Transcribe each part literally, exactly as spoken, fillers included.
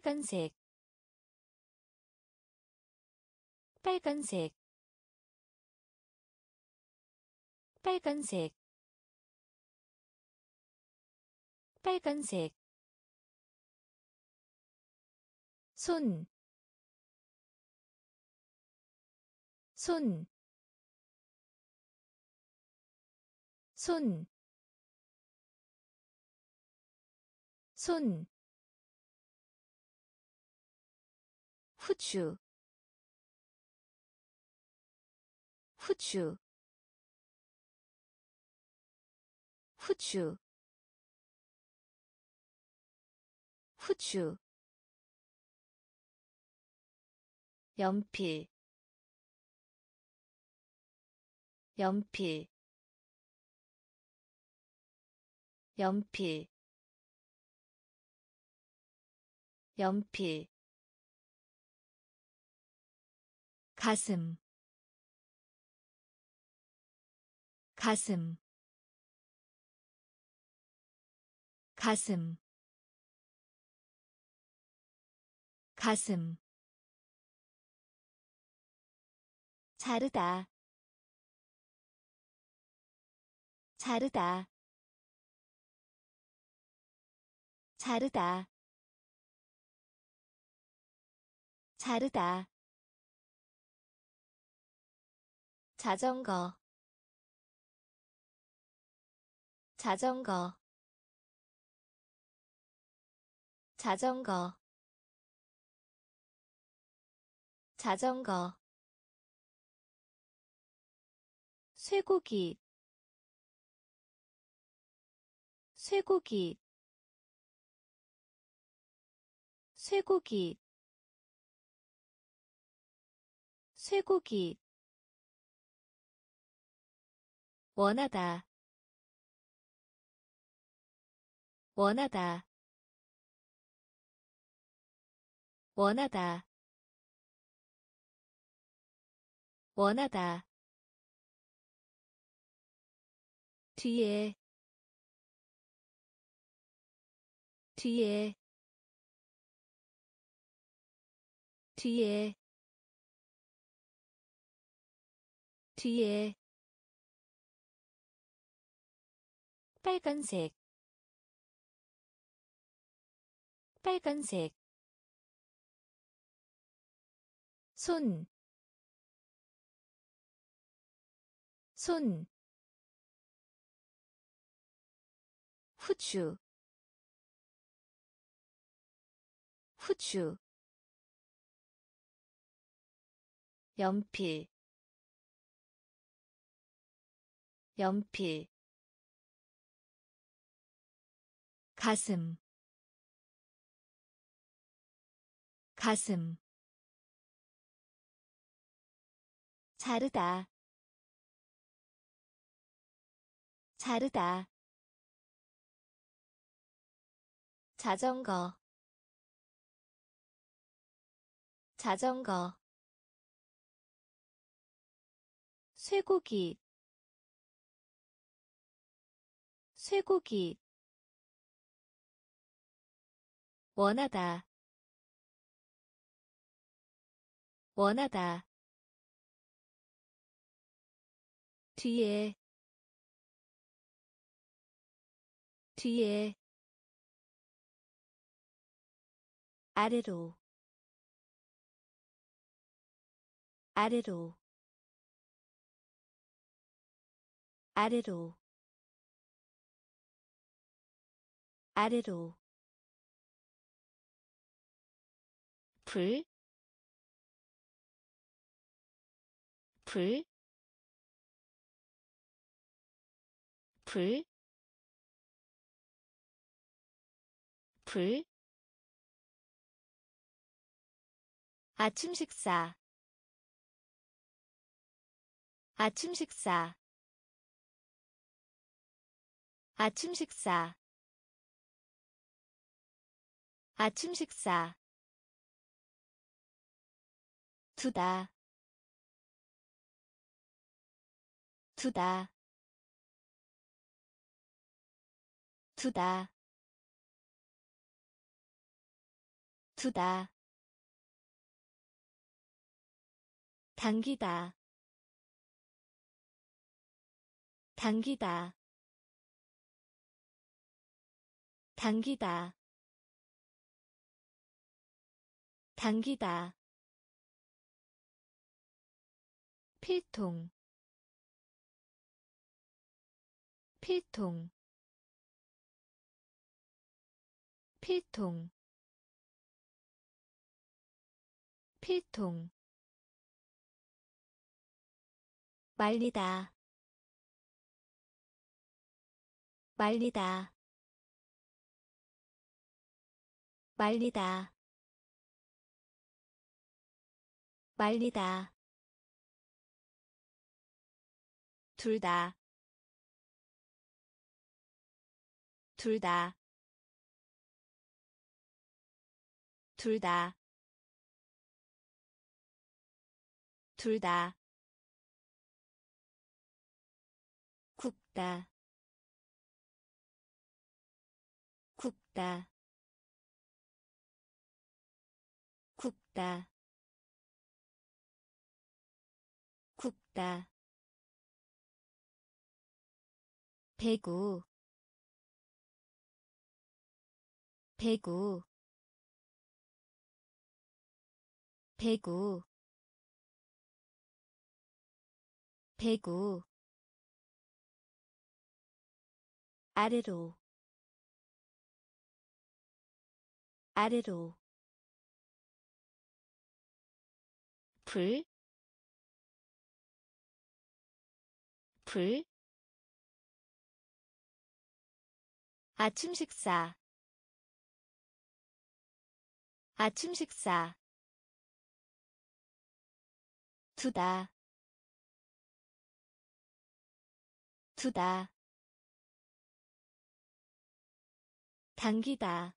빨간색 빨간색 빨간색 빨간색 손, 손, 손, 손, 후추, 후추, 후추, 후추, 연필, 연필, 연필, 연필, 가슴, 가슴, 가슴, 가슴, 자르다, 자르다, 자르다, 자르다, 자전거, 자전거, 자전거, 자전거, 쇠고기, 쇠고기, 쇠고기, 쇠고기, 원하다, 원하다, 원하다, 원하다, 뒤에, 뒤에, 뒤에, 뒤에, 빨간색, 빨간색, 손, 손, 후추, 후추, 연필, 연필, 가슴, 가슴, 자르다, 자르다, 자전거, 자전거, 쇠고기, 쇠고기, 원하다, 원하다, 뒤에, 뒤에, 아래로, 아래로, 아래로, 아래로, 불, 불, 불, 불, 아침 식사, 아침 식사, 아침 식사, 아침 식사, 두다, 두다, 두다, 두다, 당기다, 당기다, 당기다, 당기다, 필통, 필통, 필통, 필통, 말리다, 말리다, 말리다, 말리다, 둘 다, 둘 다, 둘 다, 둘 다, 굽다, 굽다, 굽다, 굽다, 배구, 배구, 배구, 배구, 아래로, 아래로, 불, 불, 아침 식사, 아침 식사, 두다, 두다, 당기다,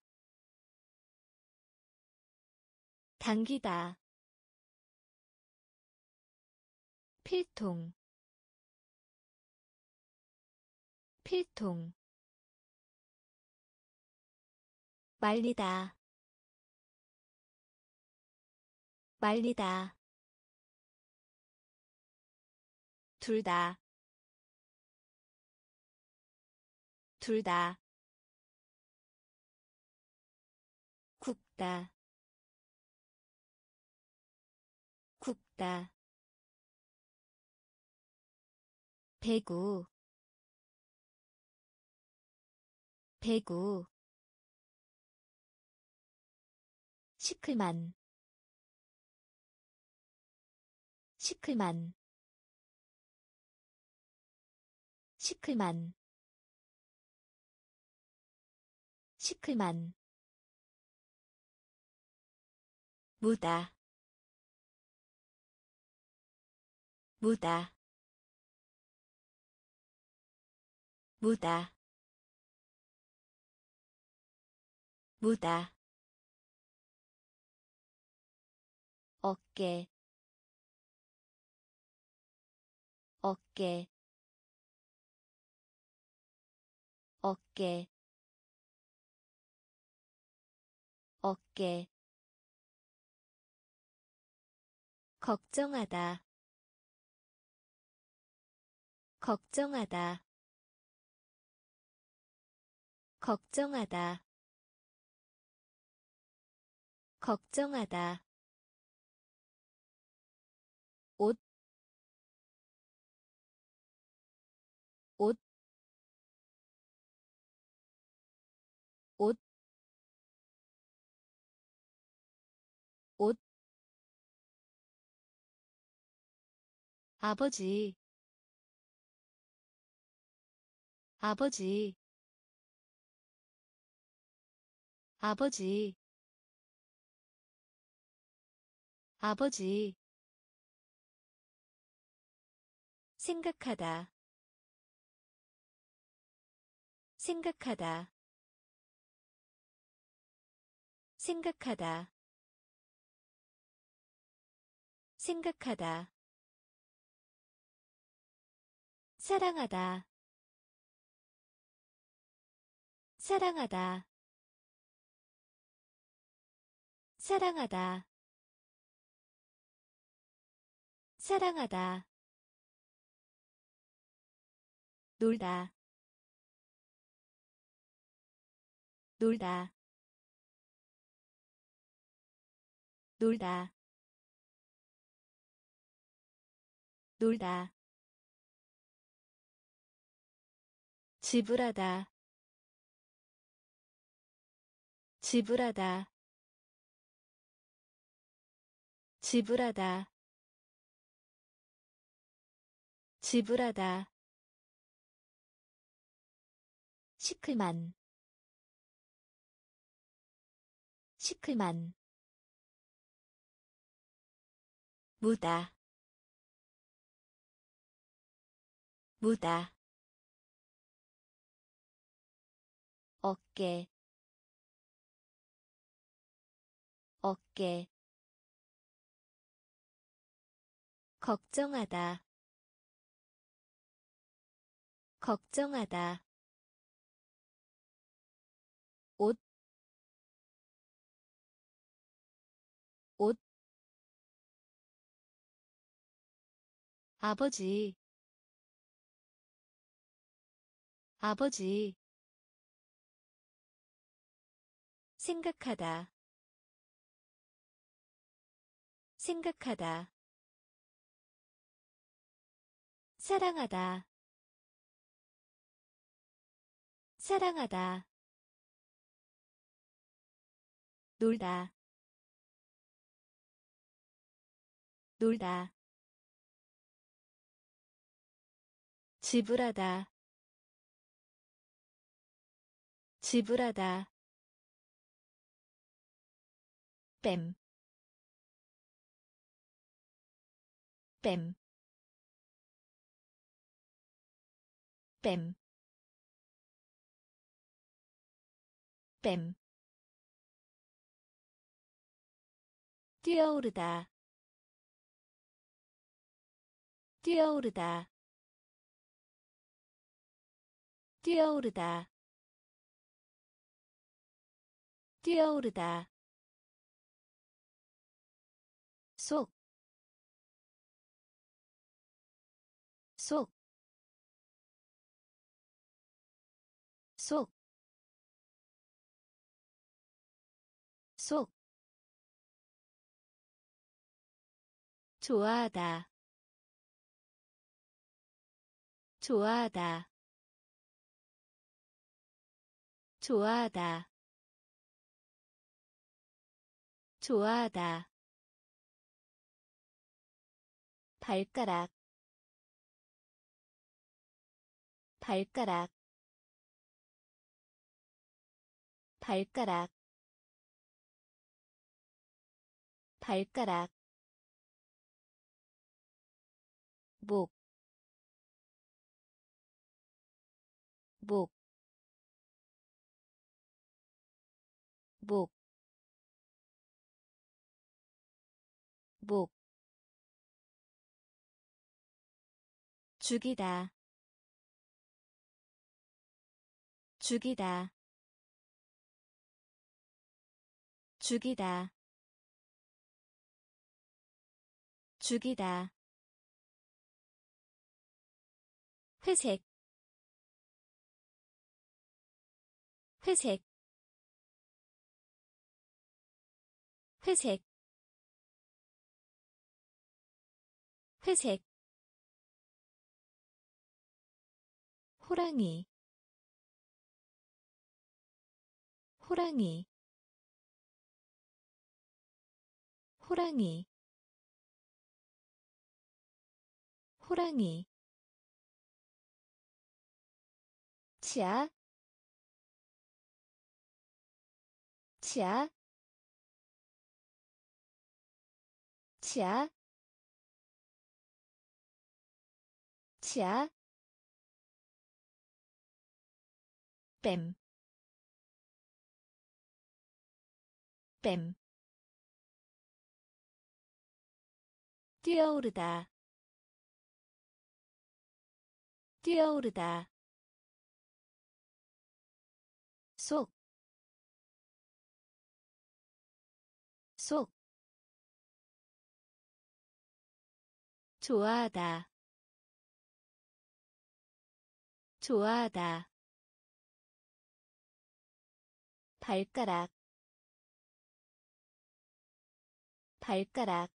당기다, 필통, 필통, 말리다, 말리다, 둘 다, 둘 다, 굽다, 굽다, 배구, 배구, 시클만, 시클만, 시클만, 시클만, 무다, 무다, 무다, 무다, 어깨, 어깨, 어깨, 어깨, 걱정하다, 걱정하다, 걱정하다, 걱정하다, 옷, 옷, 옷, 옷, 아버지, 아버지, 아버지, 아버지, 생각하다, 생각하다, 생각하다, 생각하다, 사랑하다, 사랑하다, 사랑하다, 사랑하다, 놀다, 놀다, 놀다, 놀다, 지불하다, 지불하다, 지불하다, 지불하다, 시클만, 시클만, 무다, 무다, 어깨, 어깨, 걱정하다, 걱정하다, 옷, 옷, 아버지, 아버지, 생각하다, 생각하다, 사랑하다, 사랑하다, 놀다, 놀다, 지불하다, 지불하다, 뺨, 뺨, 뺨, 뺨, 뛰어오르다, 뛰어오르다, 뛰어오르다, 뛰어오르다, 속, 속, 속, 속, 좋아하다, 좋아하다, 좋아하다, 좋아하다, 발가락, 발가락, 발가락, 발가락, 목, 목, 목, 목, 죽이다, 죽이다, 죽이다, 죽이다, 회색, 회색, 회색, 회색, 호랑이, 호랑이, 호랑이, 호랑이, 치아, 치아, 치아, 치아, 뺨, 뺨, 뛰어오르다, 뛰어오르다, 속, 약속 좋아하다 좋아하다 발가락 발가락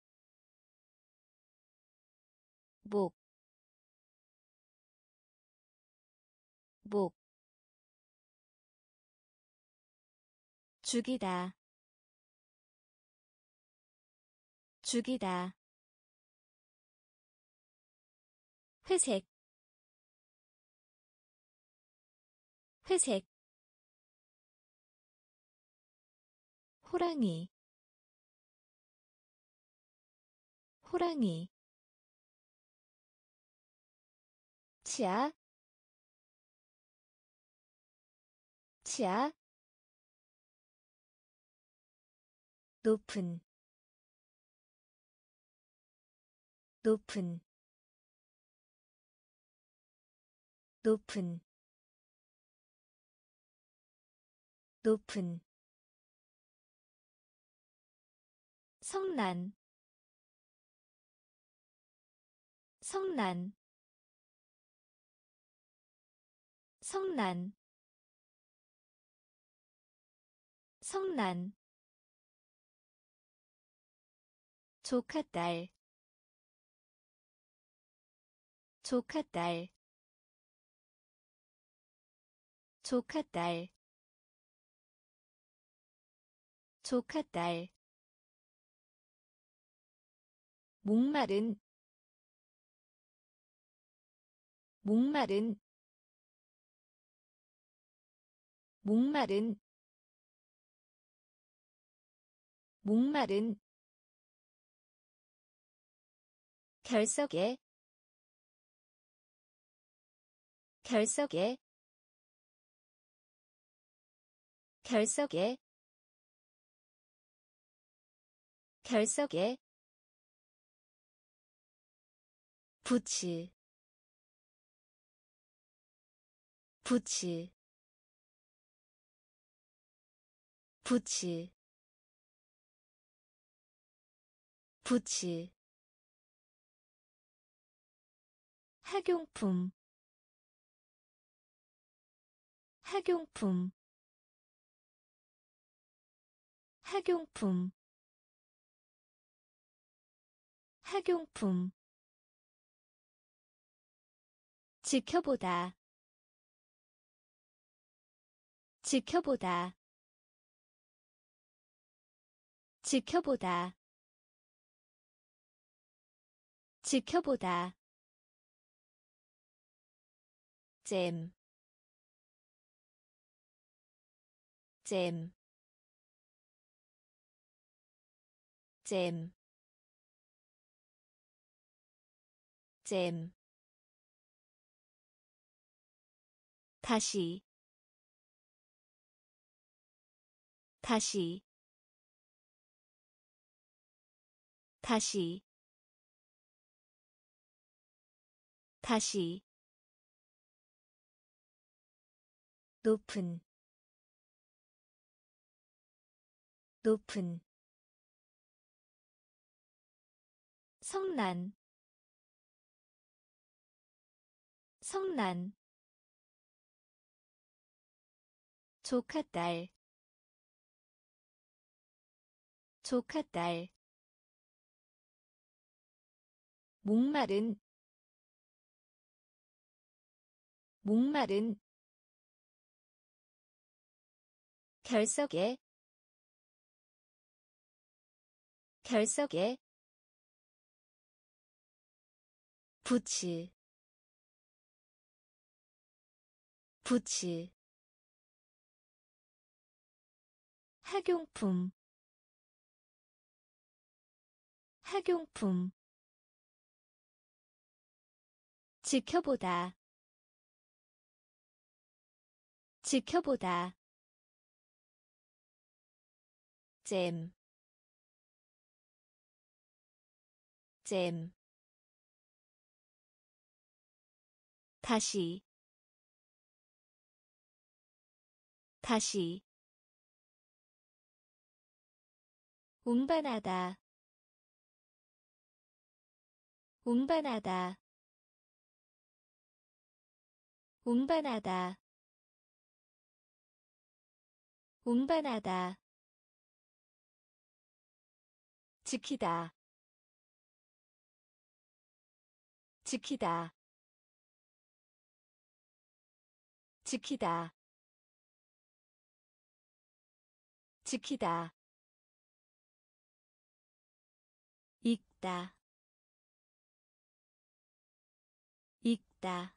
목, 목 죽이다 죽이다 회색 회색 호랑이 호랑이 치아 치아 높은 높은 높은 높은 성난 성난 성난 성난 조카딸 조카딸 조카딸 조카딸 목마른 목마른 목마른 목마른 결석에 결석에 결석에 결석에 부츠 부츠 부츠 부츠 학용품 학용품 학용품 학용품 지켜보다 지켜보다 지켜보다 지켜보다 잼, 잼, 잼, 잼. 다시, 다시, 다시, 다시. 높은, 높은. 성난, 성난. 조카딸, 조카딸. 목마른, 목마른. 결석에, 결석에. 부츠, 부츠. 학용품, 학용품. 지켜보다, 지켜보다. 잼, 잼. 다시, 다시. 운반하다 운반하다 운반하다 운반하다 지키다 지키다 지키다 지키다 읽다 읽다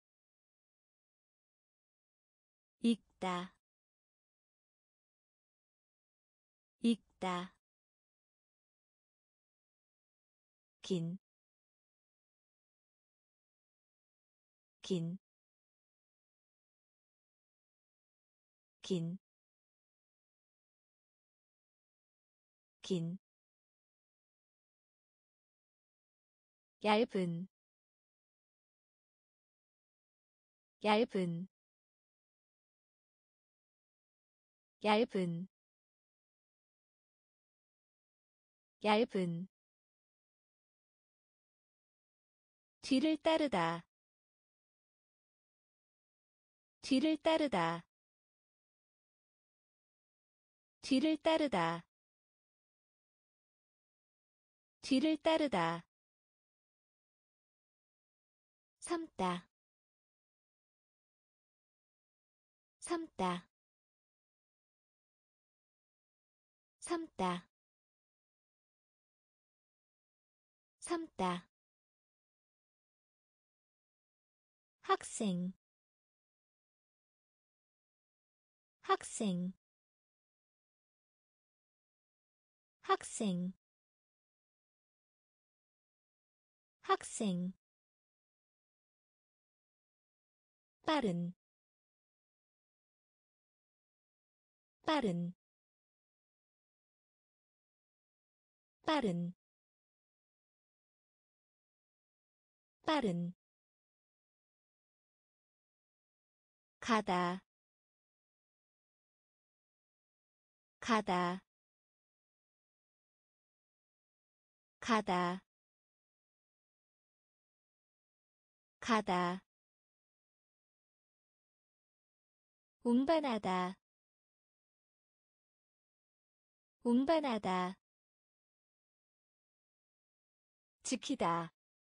읽다 읽다 긴, 긴, 긴, 긴, 얇은, 얇은, 얇은, 얇은, 뒤를 따르다, 뒤를 따르다, 뒤를 따르다, 뒤를 따르다, 삼다, 삼다, 삼다, 삼다, 학생, 학생, 학생, 학생, 빠른, 빠른, 빠른, 빠른, 가다, 가다, 가다, 가다, 운반하다, 운반하다, 지키다,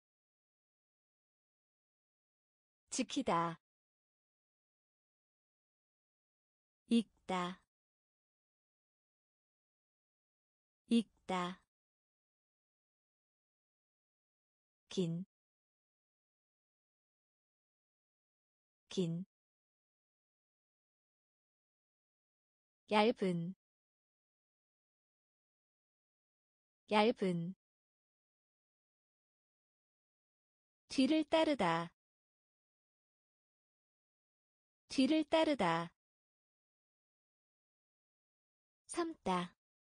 지키다, 읽다, 읽다, 긴, 긴, 얇은, 얇은, 뒤를 따르다, 뒤를 따르다, 삼다,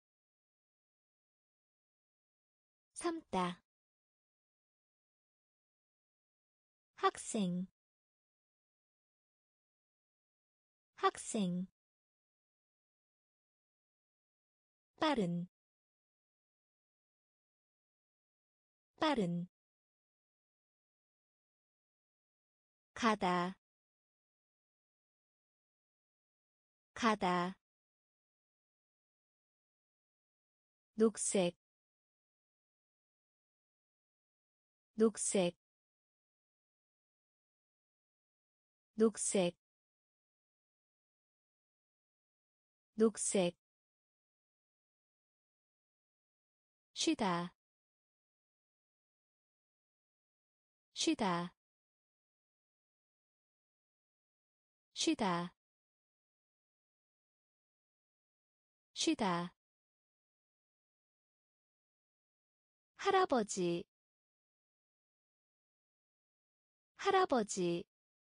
삼다, 학생, 학생, 빠른, 빠른, 가다, 가다, 녹색, 녹색, 녹색, 녹색, 쉬다, 쉬다, 쉬다, 쉬다, 할아버지, 할아버지,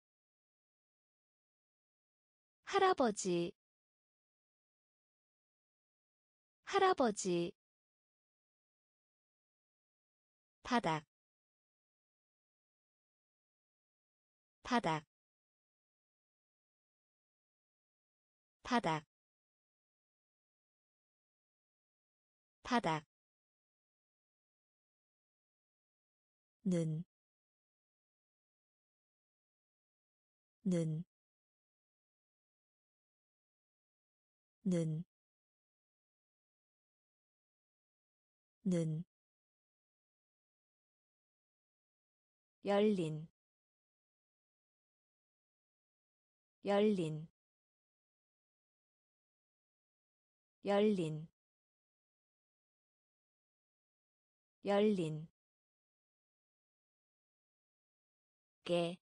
할아버지, 할아버지, 바닥, 바닥, 바닥, 바닥 는, 는, 는, 는, 열린, 열린, 열린, 열린, 깨,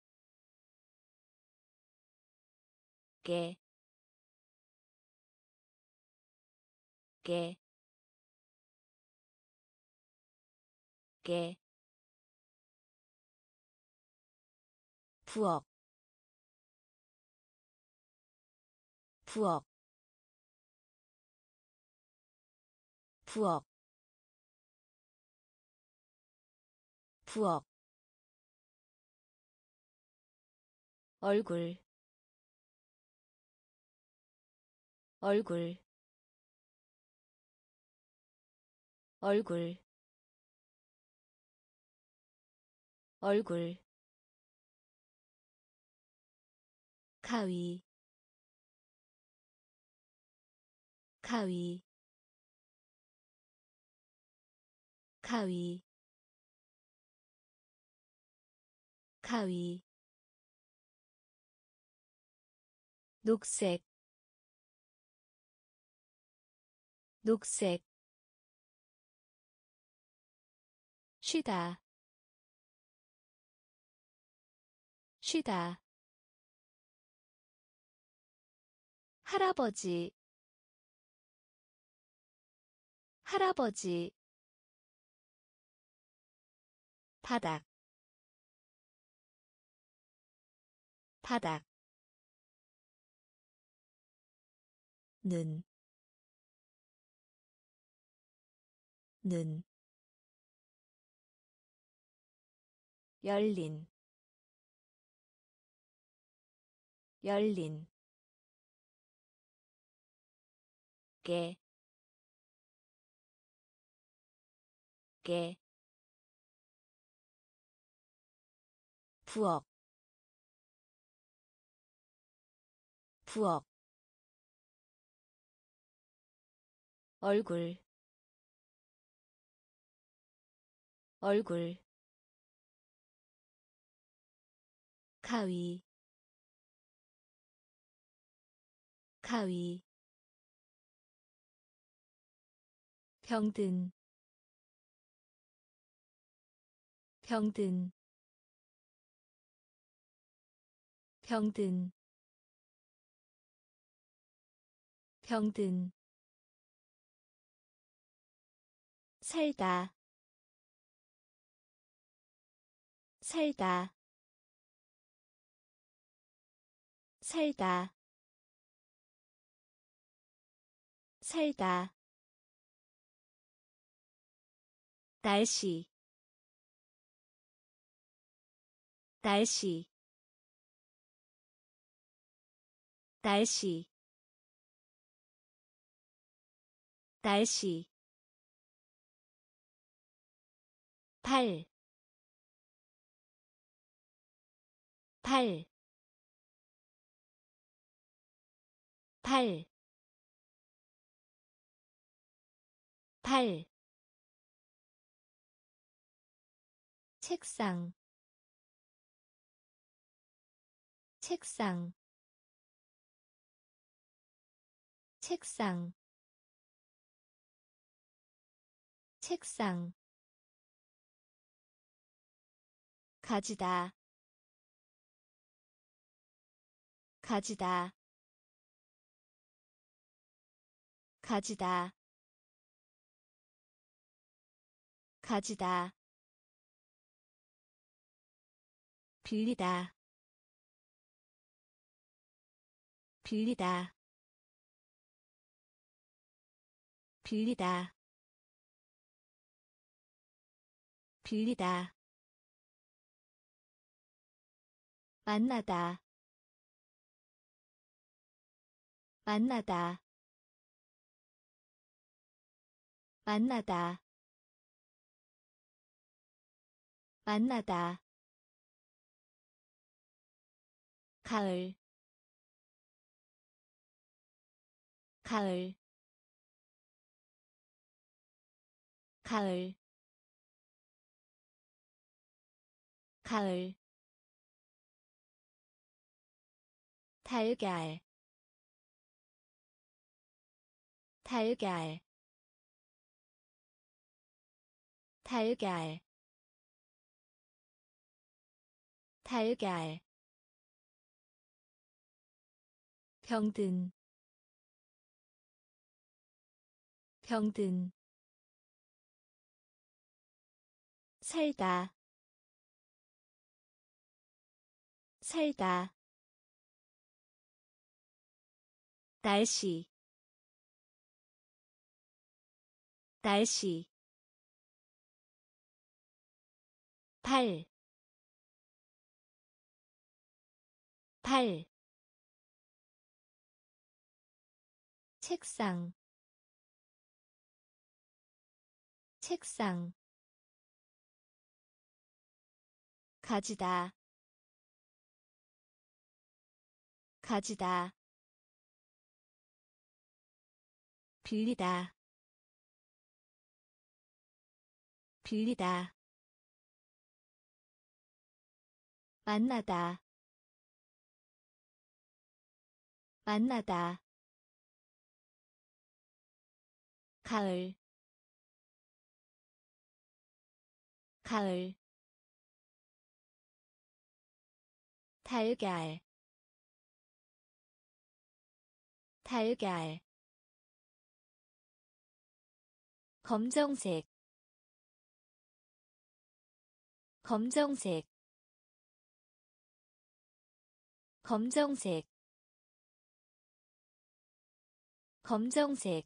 깨, 깨, 깨, 부엌, 부엌, 부엌, 부엌, 얼굴, 얼굴, 얼굴, 얼굴, 가위, 가위, 가위, 가위, 녹색, 녹색, 쉬다, 쉬다, 할아버지, 할아버지, 바닥, 바닥, 는, 는, 열린, 열린, 깨, 깨, 부엌, 부엌, 얼굴, 얼굴, 가위, 가위, 병든, 병든, 병든, 병든, 살다, 살다, 살다, 살다, 날씨, 날씨, 날씨, 날씨, 팔, 팔, 팔, 팔, 책상, 책상, 책상, 책상, 가지다, 가지다, 가지다, 가지다, 빌리다, 빌리다, 빌리다, 빌리다, 만나다, 만나다, 만나다 만나다 가을 가을 가을 가을 달걀 달걀 달걀 달걀 병든 병든 살다 살다 날씨 날씨 팔, 팔, 책상, 책상, 가지다, 가지다, 빌리다, 빌리다, 만나다, 만나다, 가을, 가을, 달걀, 달걀, 검정색, 검정색, 검정색, 검정색,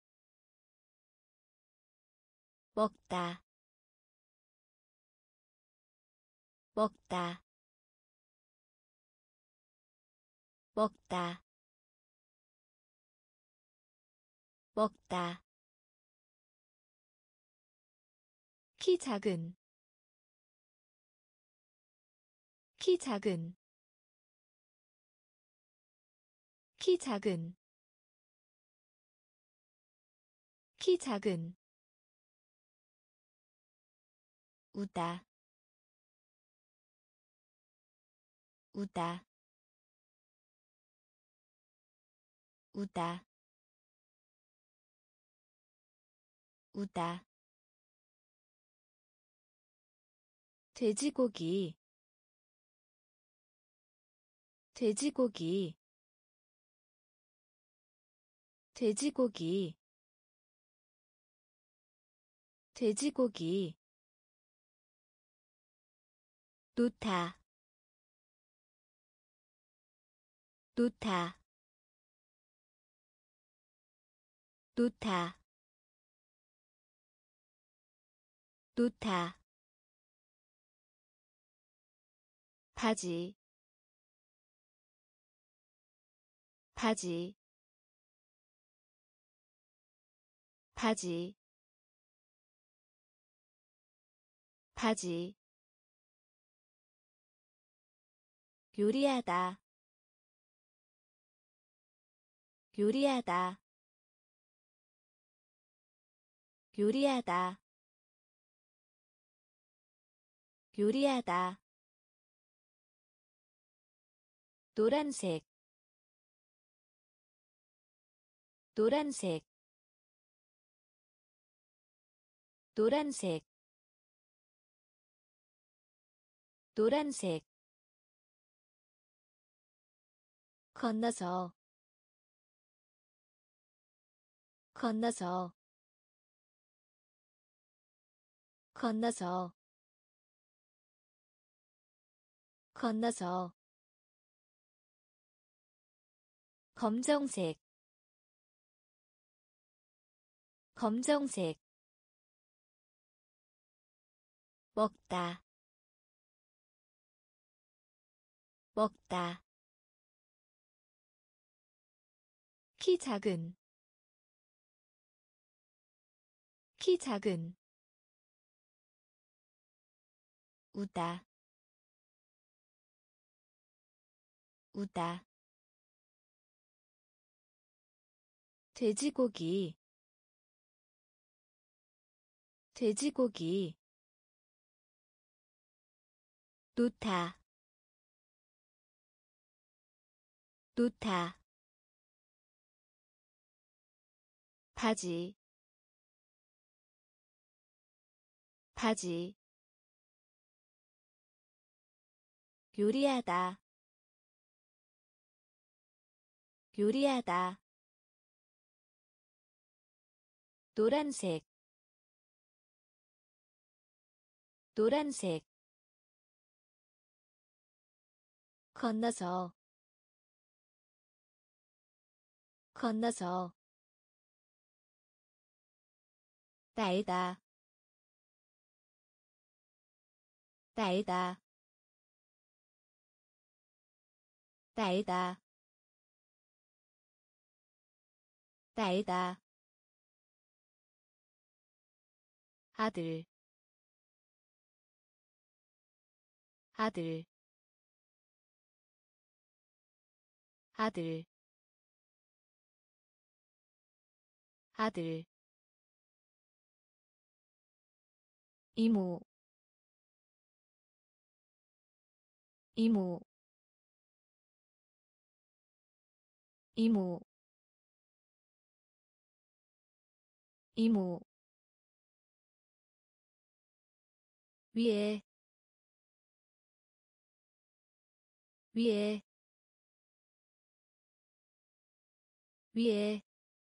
먹다, 먹다, 먹다, 먹다, 키 작은, 키 작은, 키 작은, 키 작은, 우다, 우다, 우다, 우다, 돼지고기, 돼지고기, 돼지고기, 돼지고기, 놓다, 놓다, 놓다, 놓다, 바지, 바지, 바지, 바지, 요리하다, 요리하다, 요리하다, 요리하다, 노란색, 노란색, 노란색, 노란색, 건너서, 건너서, 건너서, 건너서, 검정색, 검정색, 먹다, 먹다, 키 작은, 키 작은 우다 우다 돼지고기 돼지고기 놓다 놓다 바지 바지 요리하다 요리하다 노란색 노란색 건너서 건너서 날다 날다 날다 날다 아들 아들 아들 아들 이모 이모 이모 이모 위에 위에 위에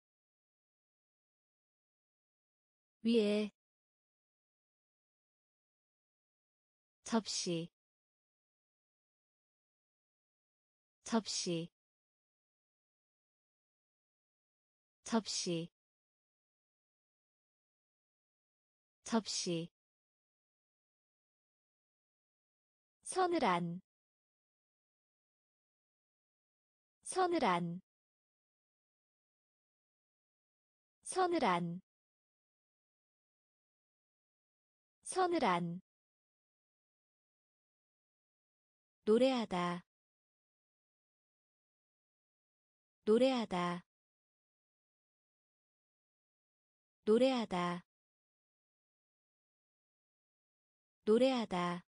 위에 접시 접시 접시 접시 서늘한 서늘한 서늘한 서늘한 노래하다 노래하다 노래하다 노래하다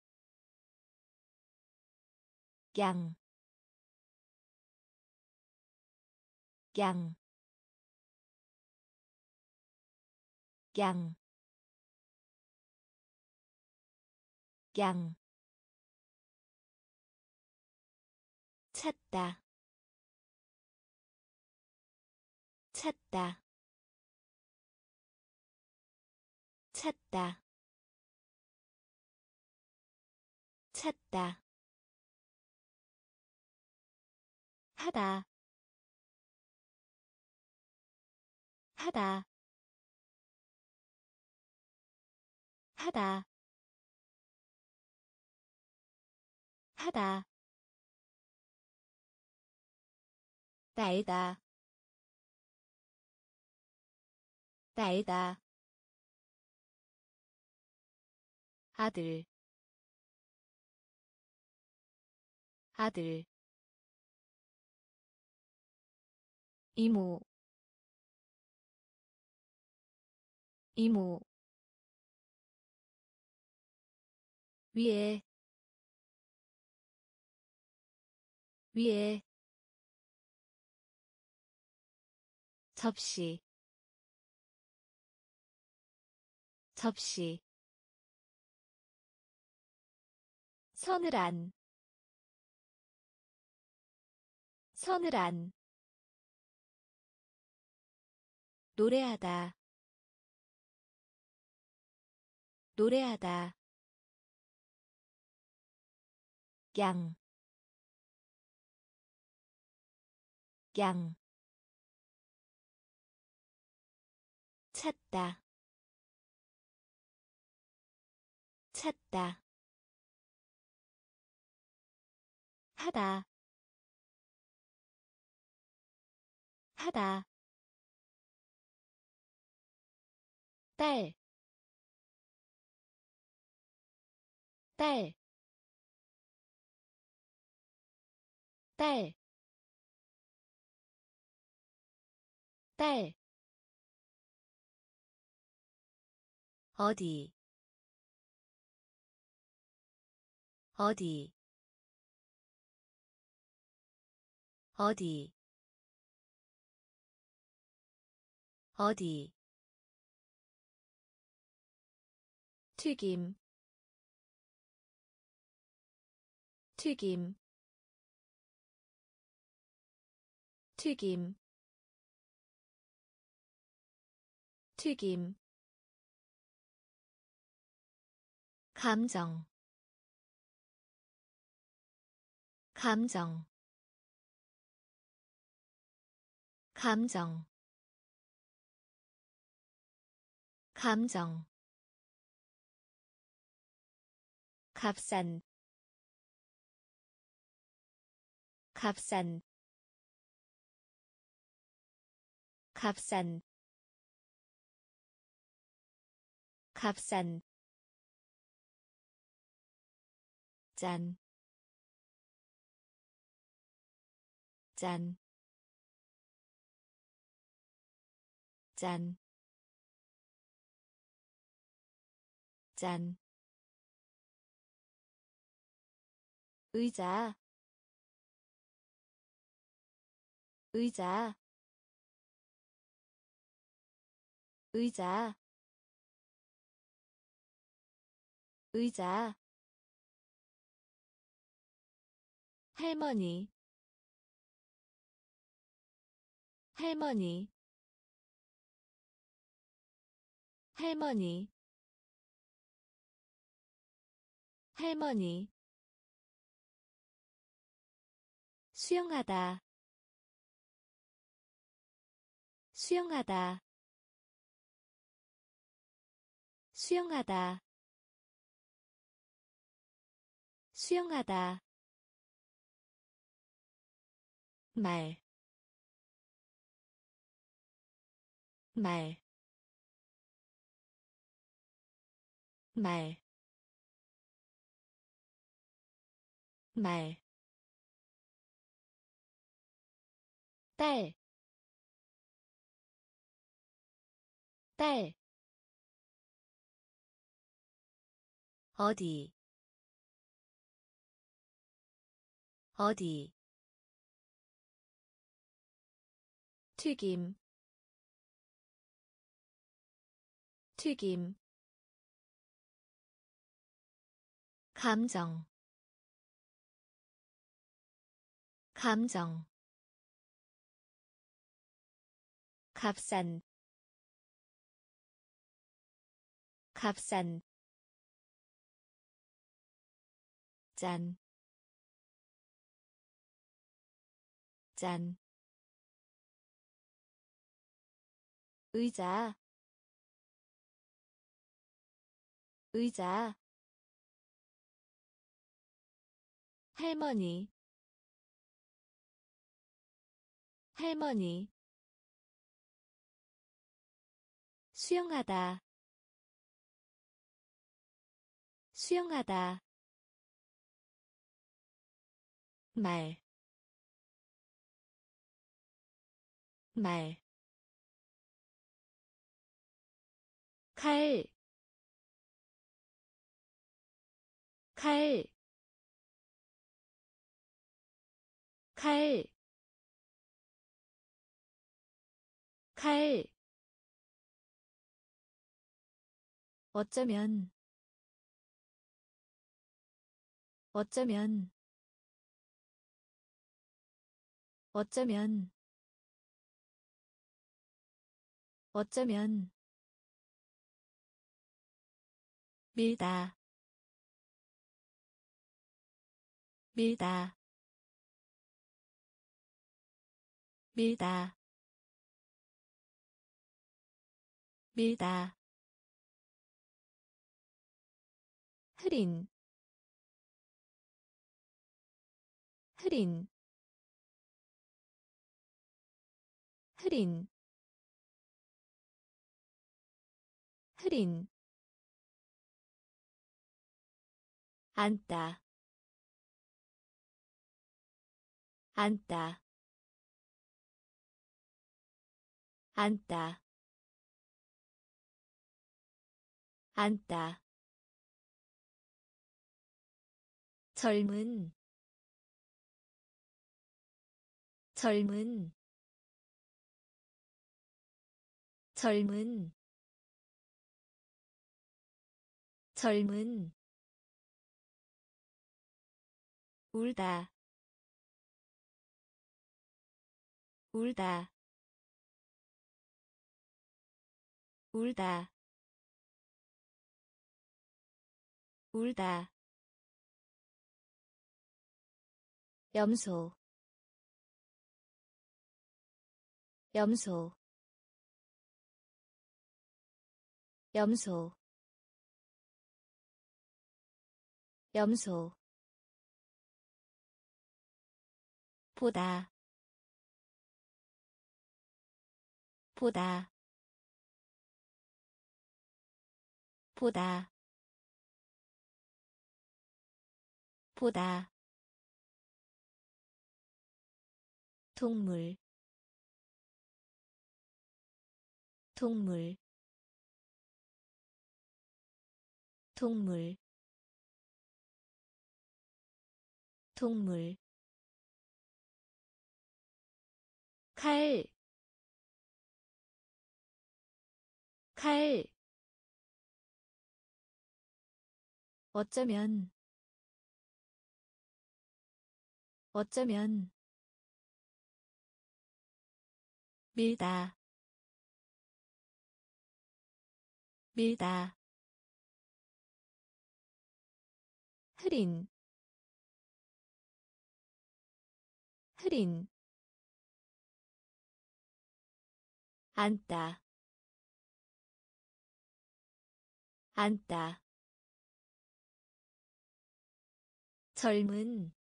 양, 양, 양, 양, 찾다, 찾다, 찾다, 찾다, 하다, 하다, 하다, 하다, 날다, 날다, 아들, 아들, 이모, 이모, 위에, 위에, 접시, 접시, 서늘한, 서늘한, 노래하다, 노래하다, 양, 양, 찾다, 찾다, 하다, 하다, 딸, 딸, 딸, 딸. 어디, 어디, 어디, 어디. 튀김, 튀김, 튀김, 튀김. 감정, 감정, 감정, 감정. 값싼, 값싼, 값싼, 값싼. 짠, 짠, 짠, 짠. 의자, 의자, 의자, 의자. 할머니, 할머니, 할머니, 할머니. 수영하다, 수영하다, 수영하다, 수영하다. 말, 말, 말, 말. 딸, 딸. 어디, 어디. 튀김, 튀김. 감정, 감정. 값싼, 값싼. 짠, 짠. 의자, 의자. 할머니, 할머니. 수영하다, 수영하다. 말, 말. 칼, 칼, 칼, 칼. 어쩌면, 어쩌면, 어쩌면, 어쩌면. 밀다, 밀다, 밀다, 밀다. 흐린, 흐린, 흐린, 흐린 앉다 앉다 앉다 앉다 젊은 젊은 젊은 젊은 울다 울다 울다 울다 염소 염소 염소 염소 보다 보다 보다 보다 동물 동물 동물 동물 칼, 칼, 어쩌면, 어쩌면, 밀다, 밀다, 흐린, 흐린, 앉다, 앉다, 젊은,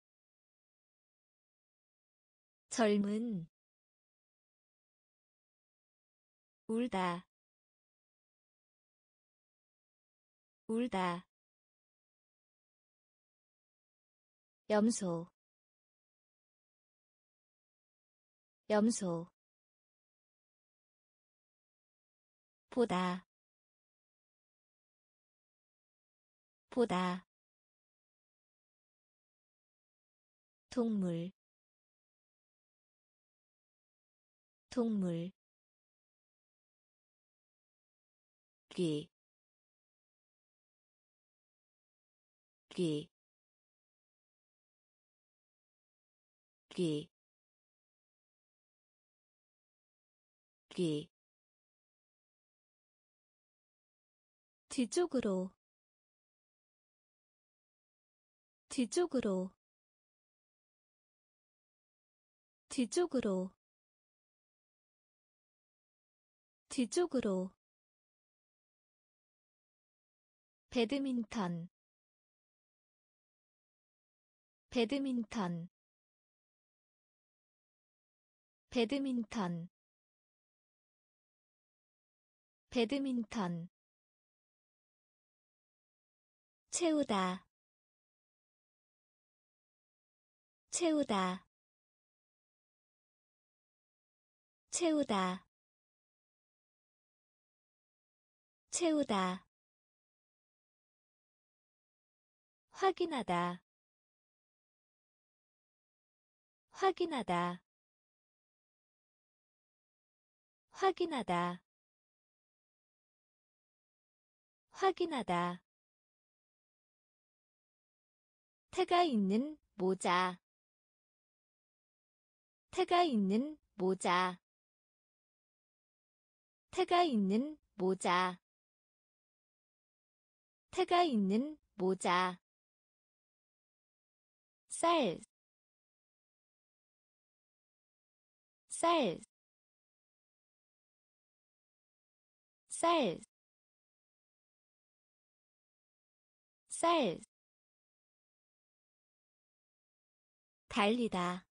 젊은, 울다, 울다, 염소, 염소, 보다, 보다, 동물, 동물, 귀, 귀, 귀, 귀, 뒤쪽으로, 뒤쪽으로, 뒤쪽으로, 뒤쪽으로, 배드민턴, 배드민턴, 배드민턴, 배드민턴, 채우다, 채우다, 채우다, 채우다, 확인하다, 확인하다, 확인하다, 확인하다, 태가 있는 모자, 태가 있는 모자, 태가 있는 모자, 태가 있는 모자, 쌀, 쌀, 쌀, 쌀, 달리다,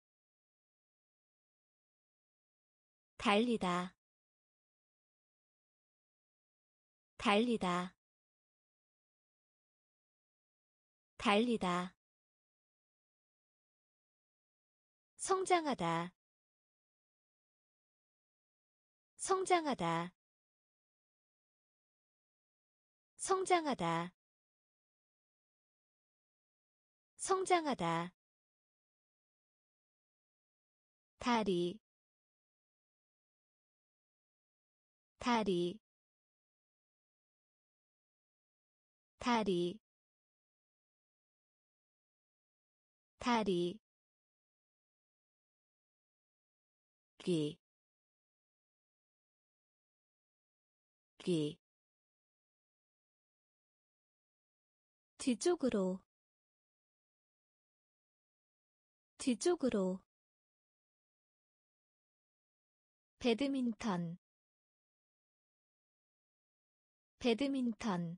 달리다, 달리다 달리다 성장하다 성장하다 성장하다 성장하다 다리 다리 다리 다리 귀, 귀 뒤쪽으로 뒤쪽으로 배드민턴 배드민턴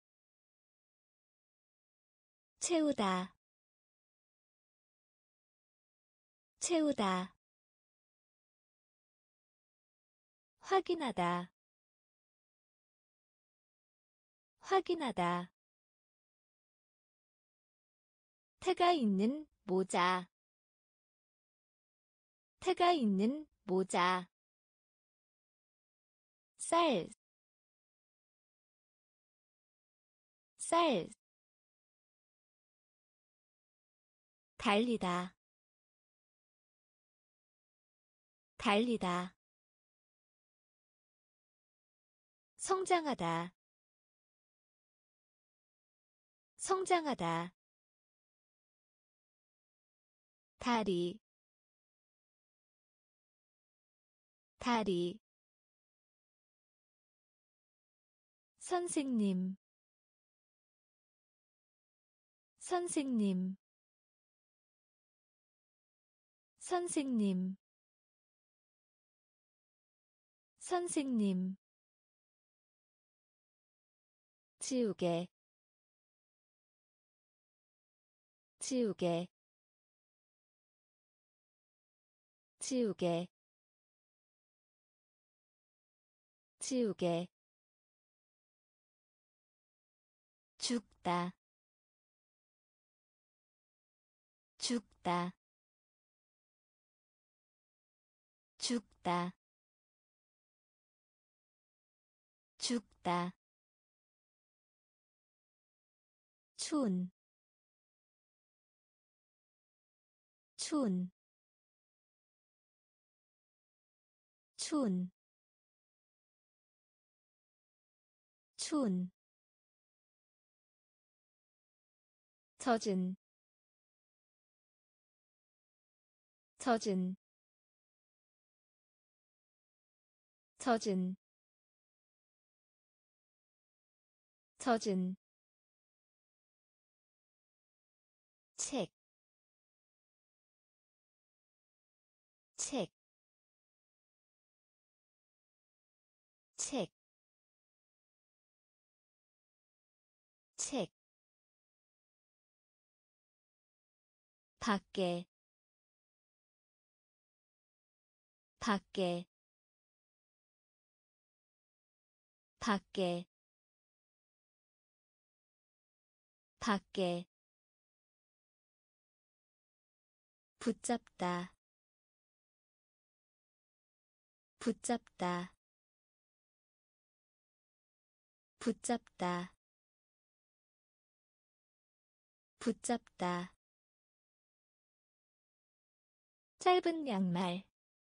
채우다 채우다 확인하다 확인하다 태가 있는 모자 태가 있는 모자 쌀, 쌀 달리다 달리다 성장하다 성장하다 다리 다리 선생님 선생님 선생님 선생님 지우개 지우개 지우개 지우개 죽다 죽다 죽다 죽다 춘, 춘, 춘, 춘 젖은 젖은 젖은 젖은 책, 책, 책, 책, 밖에, 밖에, 밖에, 밖에, 붙잡다, 붙잡다, 붙잡다, 붙잡다 짧은 양말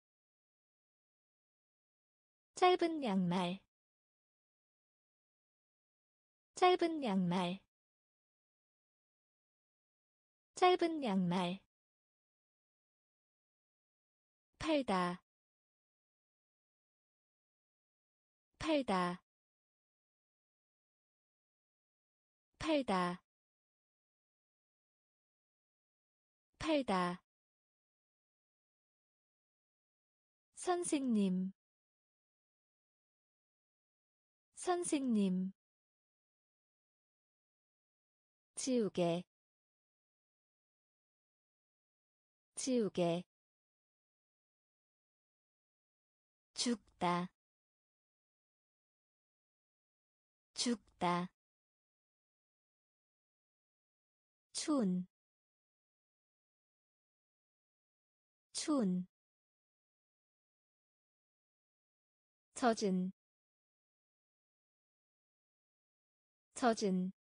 짧은 양말 짧은 양말 짧은 양말 팔다 팔다 팔다 팔다 선생님 선생님 지우개 지우개 죽다 붙잡다 추운 추운 젖은 젖은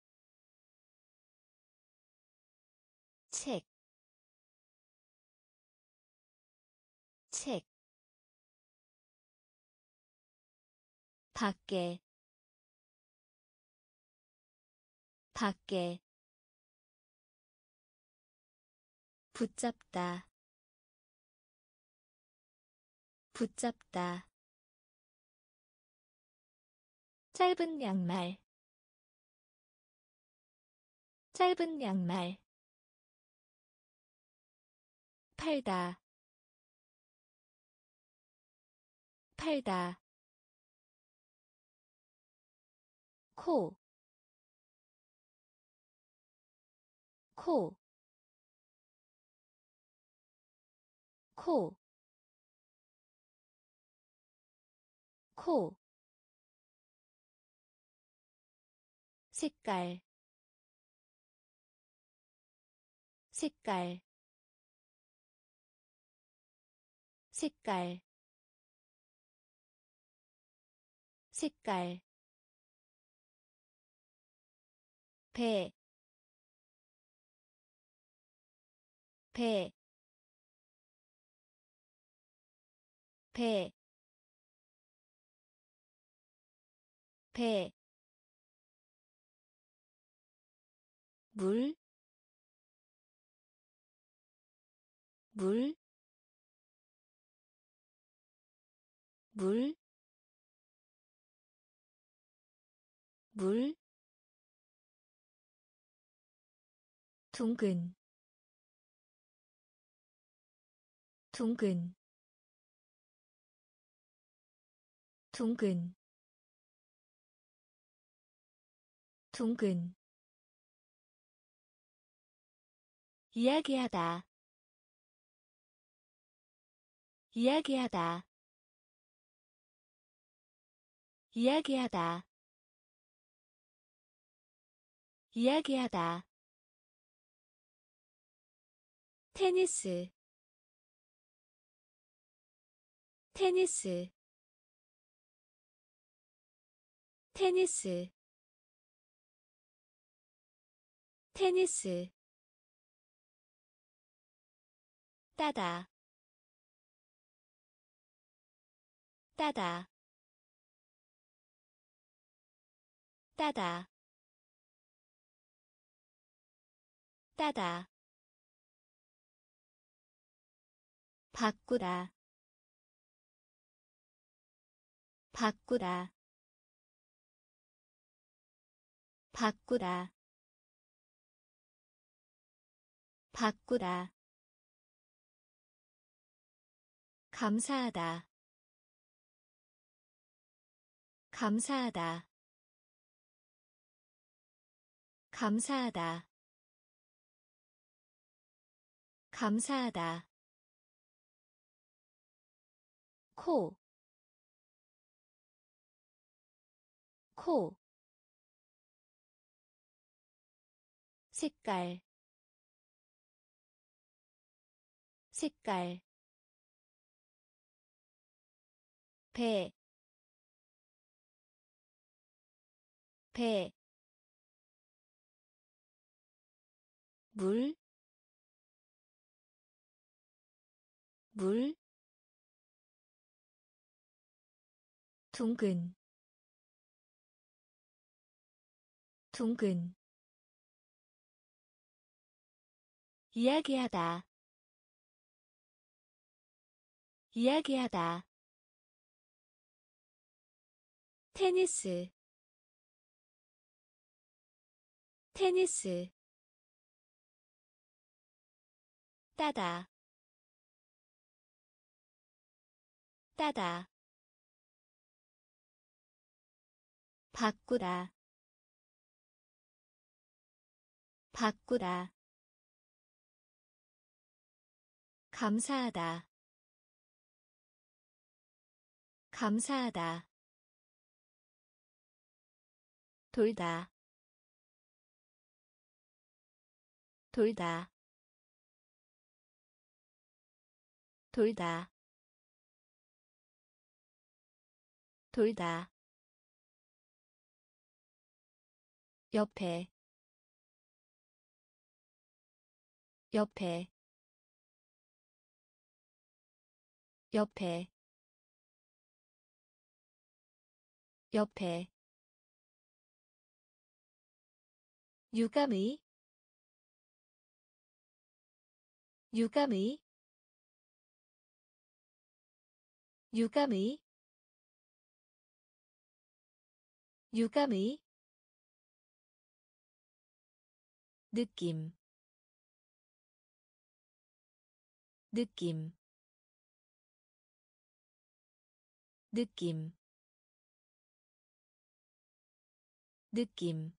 책, 책, 밖에, 밖에, 붙잡다, 붙잡다, 짧은 양말, 짧은 양말, 팔다, 팔다, 코, 코, 코, 코, 색깔, 색깔, 색깔, 색깔, 배, 배, 배, 배, 물, 물, 물, 물, 둥근, 둥근, 둥근, 둥근, 이야기하다, 이야기하다, 이야기하다, 이야기하다, 테니스, 테니스, 테니스, 테니스, 따다, 따다, 따다, 따다, 바꾸다, 바꾸다, 바꾸다, 바꾸다, 감사하다, 감사하다, 감사하다, 감사하다, 코, 코, 색깔, 색깔, 배, 배, 물, 물, 둥근, 둥근, 이야기하다, 이야기하다, 테니스, 테니스, 따다, 따다, 바꾸다, 바꾸다, 감사하다, 감사하다, 돌다 돌다 돌다 돌다 옆에 옆에 옆에 옆에 유감의 유감의 유감의 유감의 느낌 느낌 느낌 느낌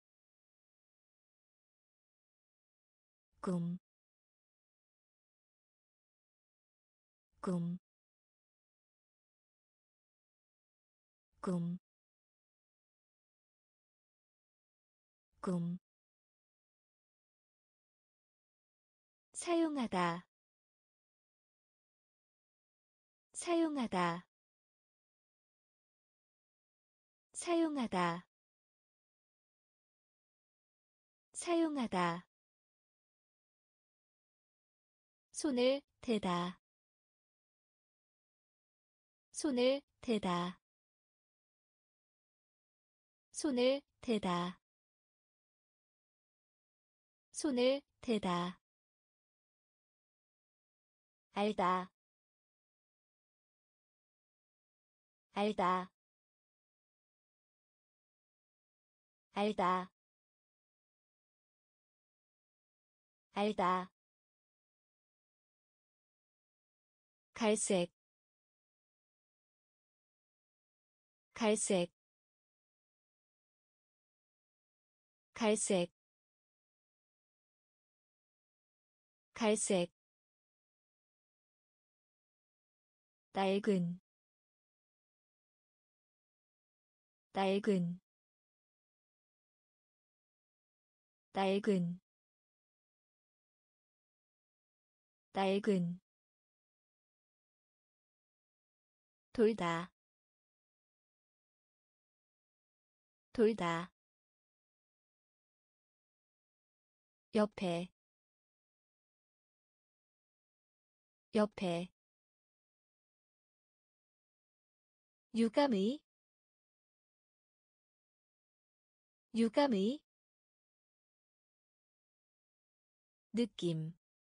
꿈, 꿈, 꿈, 꿈. 사용하다, 사용하다, 사용하다, 사용하다. 손을 대다, 손을 대다, 손을 대다, 손을 대다. 알다, 알다, 알다, 알다. 갈색, 갈색, 갈색, 갈색. 낡은, 낡은, 낡은, 낡은. 돌다, 돌다. 옆에, 옆에. 유감의, 유감의. 느낌,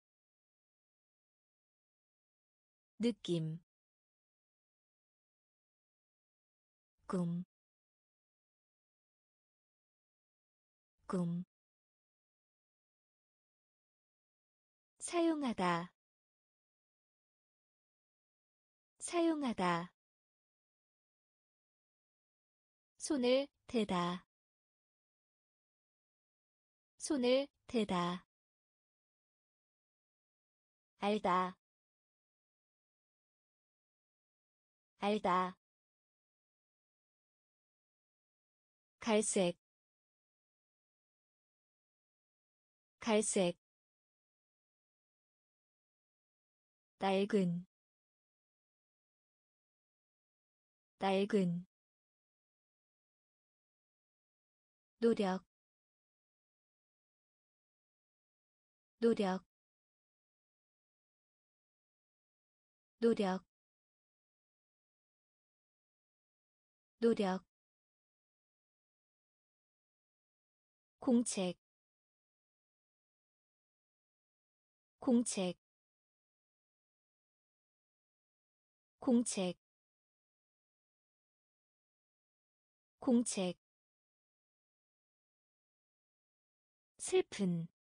느낌. 꿈, 꿈. 사용하다, 사용하다. 손을 대다, 손을 대다. 알다, 알다. 갈색, 갈색. 낡은, 낡은. 노력, 노력, 노력, 노력. 공책, 공책, 공책, 공책. 슬픈,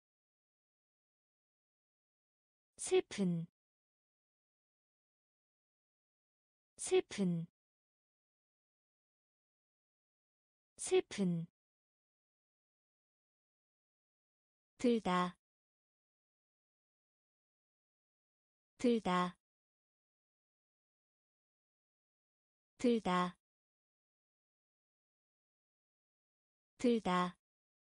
슬픈, 슬픈, 슬픈. 들다, 들다, 들다, 들다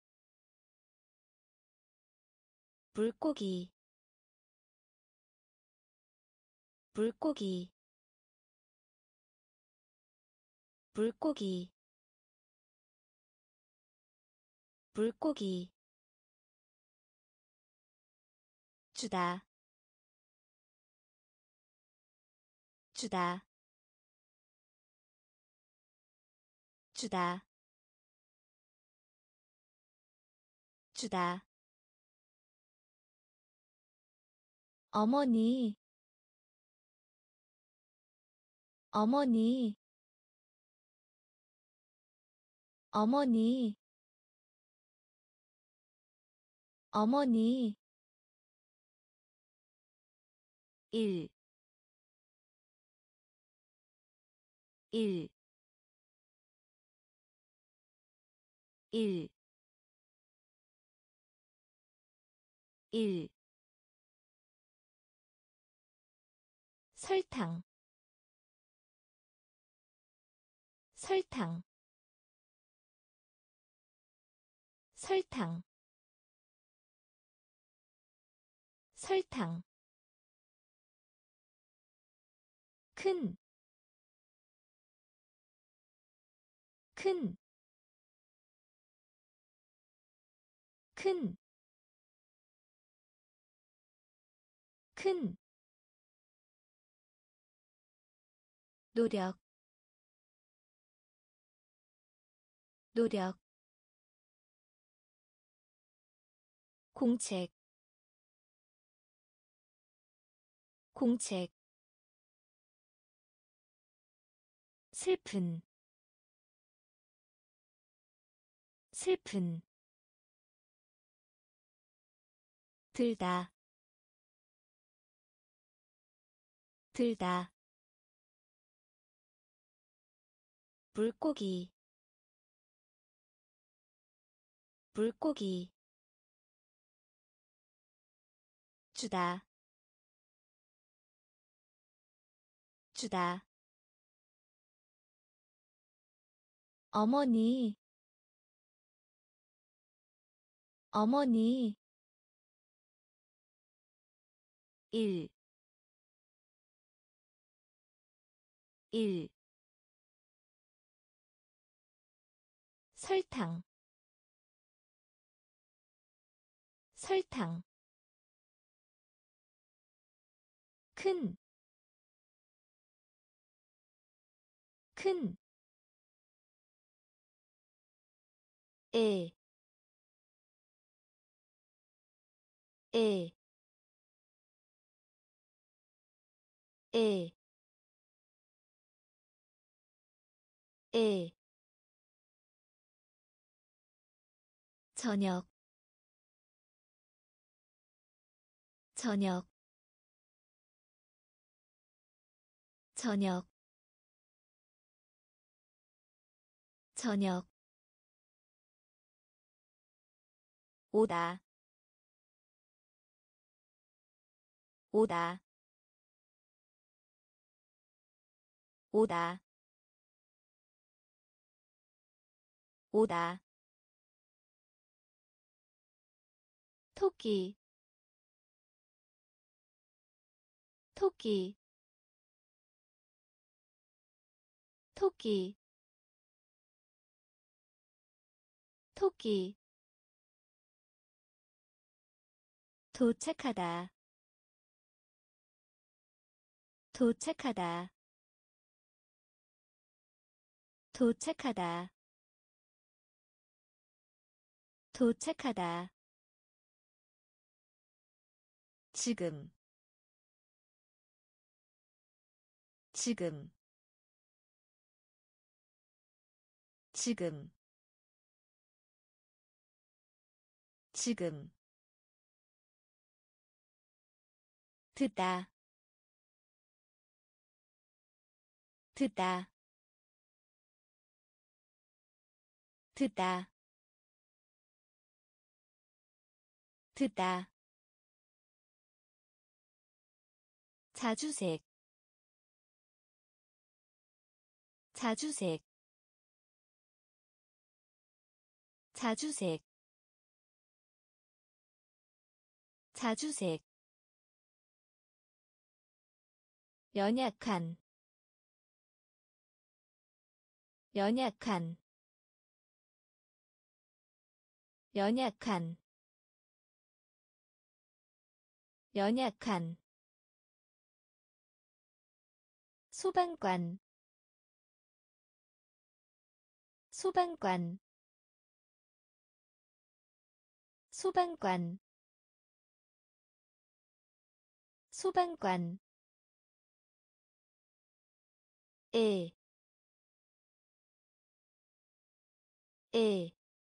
물고기 물고기 물고기 물고기 주다 주다 주다 주다 어머니 어머니 어머니 어머니 일, 일, 일, 일 설탕 설탕 설탕 설탕 큰, 큰, 큰, 큰, 노력, 노력, 공책, 공책, 슬픈, 슬픈, 들다, 들다, 물고기, 물고기, 주다, 주다, 어머니, 어머니, 일, 일, 설탕, 설탕, 큰, 큰, 에, 에, 에, 에, 저녁, 저녁, 저녁, 저녁, 오다, 오다, 오다, 오다, 토끼, 토끼, 토끼, 토끼, 도착하다, 도착하다, 도착하다, 도착하다, 지금, 지금, 지금, 지금, 듣다, 듣다, 듣다, 듣다, 자주색, 자주색, 자주색 자주색 연약한 연약한 연약한 연약한 소방관 소방관 소방관 소방관 에, 에,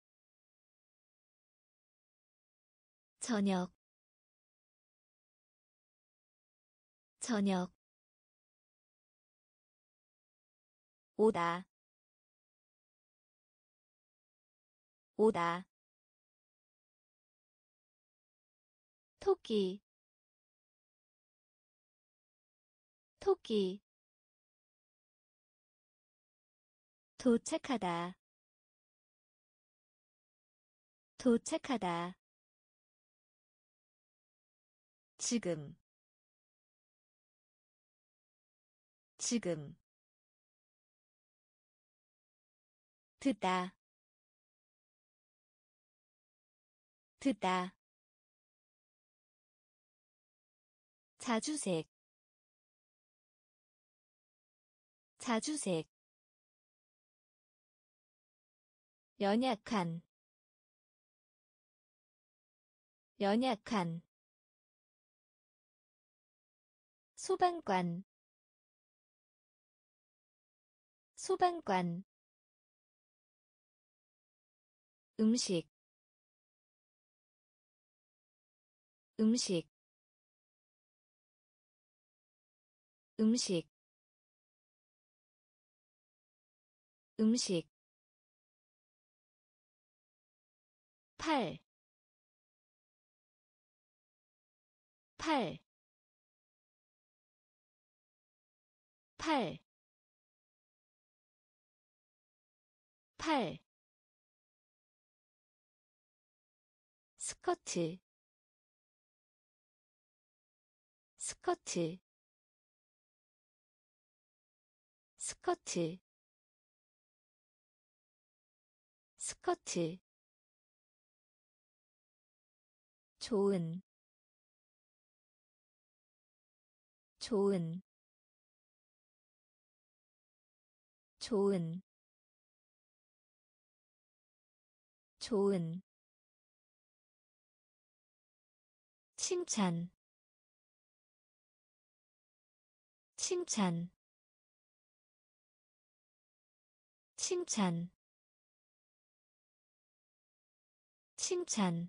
저녁, 저녁, 오다, 오다, 토끼, 토끼, 도착하다, 도착하다, 지금, 지금, 듣다, 듣다, 자주색, 자주색, 연약한, 연약한, 소방관, 소방관, 음식, 음식, 음식, 음식, 팔, 팔, 팔, 팔, 스커트, 스커트, 스커트, 스커트, 좋은, 좋은, 좋은, 좋은, 칭찬, 칭찬, 칭찬, 칭찬,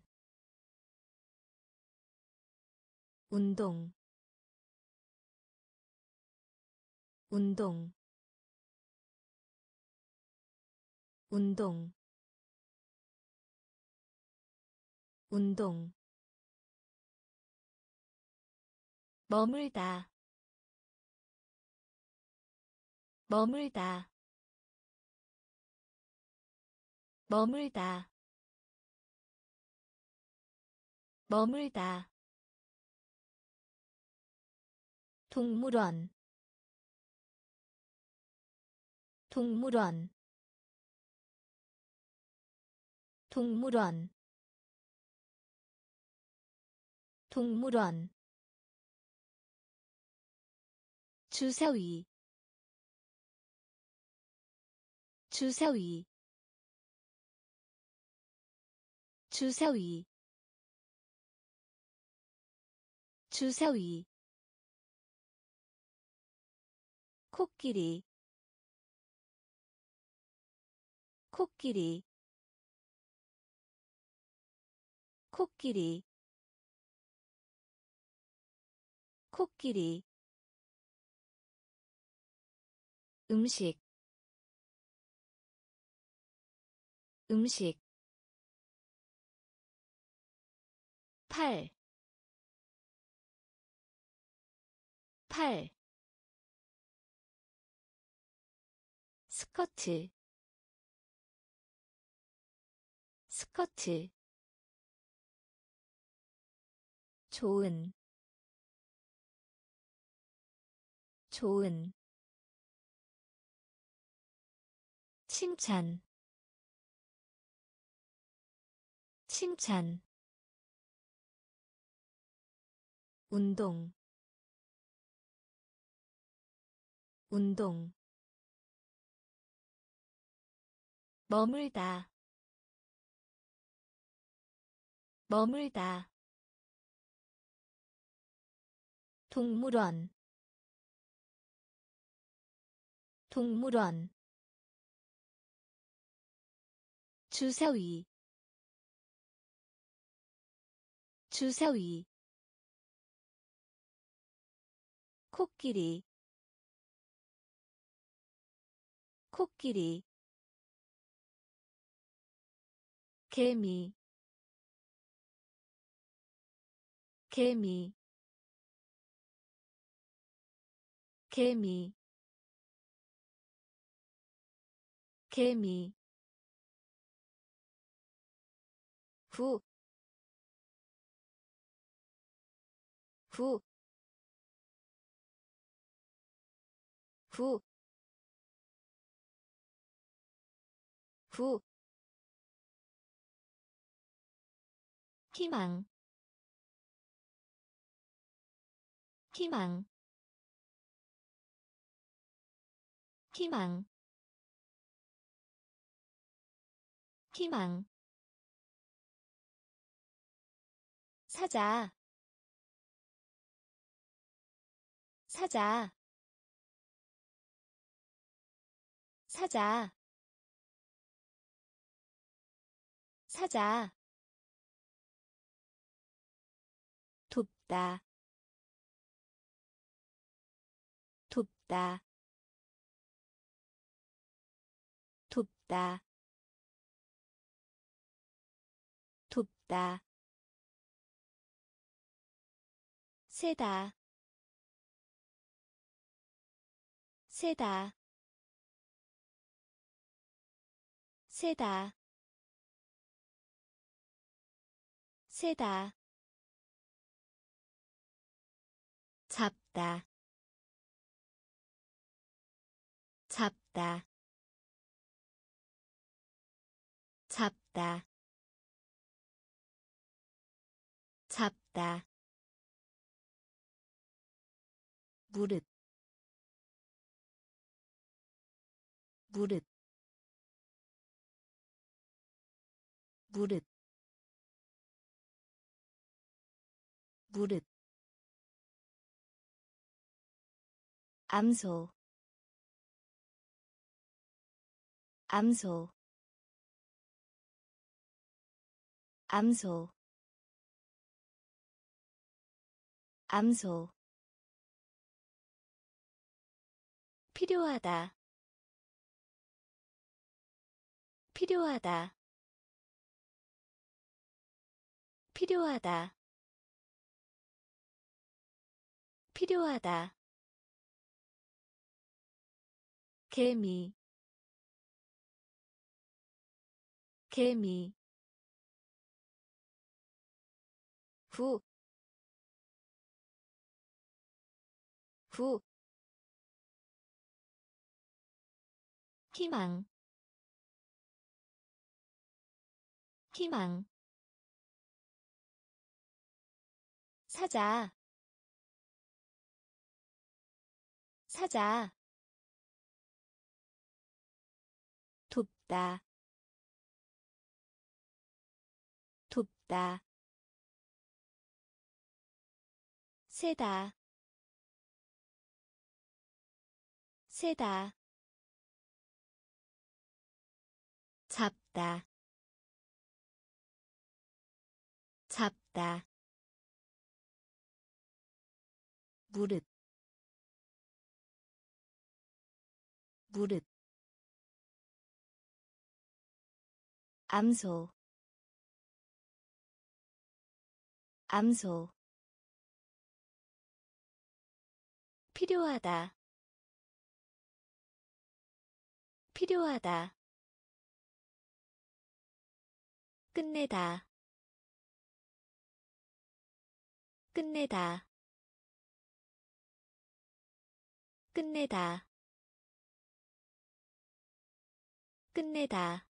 운동, 운동, 운동, 운동, 머물다, 머물다, 머물다, 머물다, 동물원, 동물원, 동물원, 동물원, 주사위, 주사위, 주사위, 주사위, 코끼리, 코끼리, 코끼리, 코끼리, 음식, 음식, 팔, 팔, 스커트, 스커트 좋은 좋은 칭찬 칭찬 운동 운동 머물다 머물다 동물원 동물원 주사위 주사위 코끼리 코끼리 개미 개미 개미 개미 후, 후, 후, 후, 희망, 희망, 희망, 희망, 사자, 사자, 사자, 사자, 돕다, 돕다, 돕다, 돕다, 세다, 세다, 세다, 세다, 잡다, 잡다, 잡다, 잡다, 무릇, 무릇, 무릇, 무릇, 암소, 암소, 암소, 암소, 필요하다, 필요하다, 필요하다, 필요하다, 개미, 개미, 후, 후, 희망, 희망, 사자, 사자, 돕다, 돕다, 세다, 세다, 잡다, 잡다, 무릇, 무릇, 암소, 암소, 필요하다, 필요하다, 끝내다 끝내다 끝내다 끝내다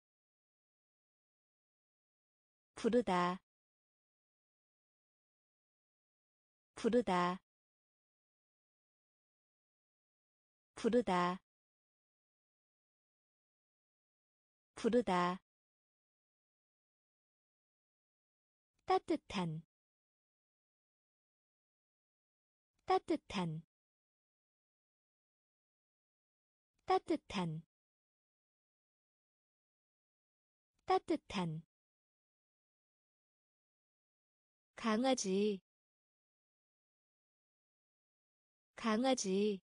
부르다 부르다 부르다 부르다 따뜻한 따뜻한 따뜻한 따뜻한 강아지 강아지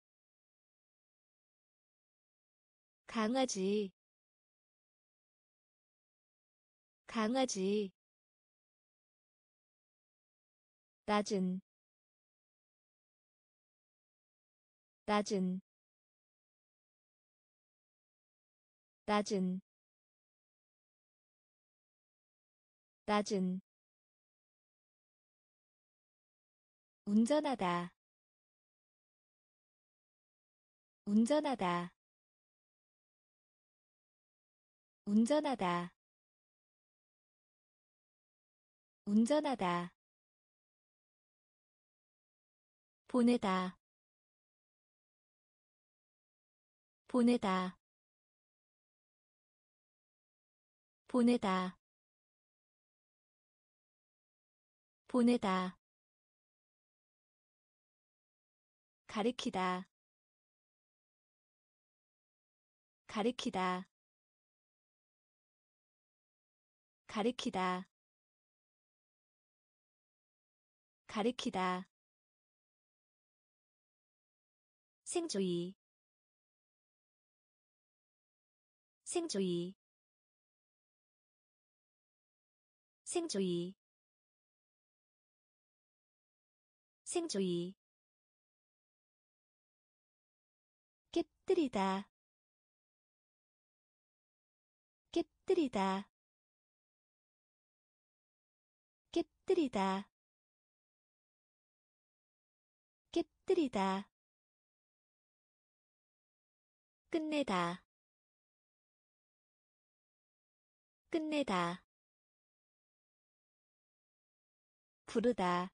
강아지 강아지 낮은 낮은 낮은 낮은 운전하다 운전하다 운전하다 운전하다 보내다 보내다 보내다 보내다 가리키다 가리키다 가리키다 가리키다 생조이 생조이 생조이 생조이 깨뜨리다 깨뜨리다 깨뜨리다 깨뜨리다 끝내다 끝내다 부르다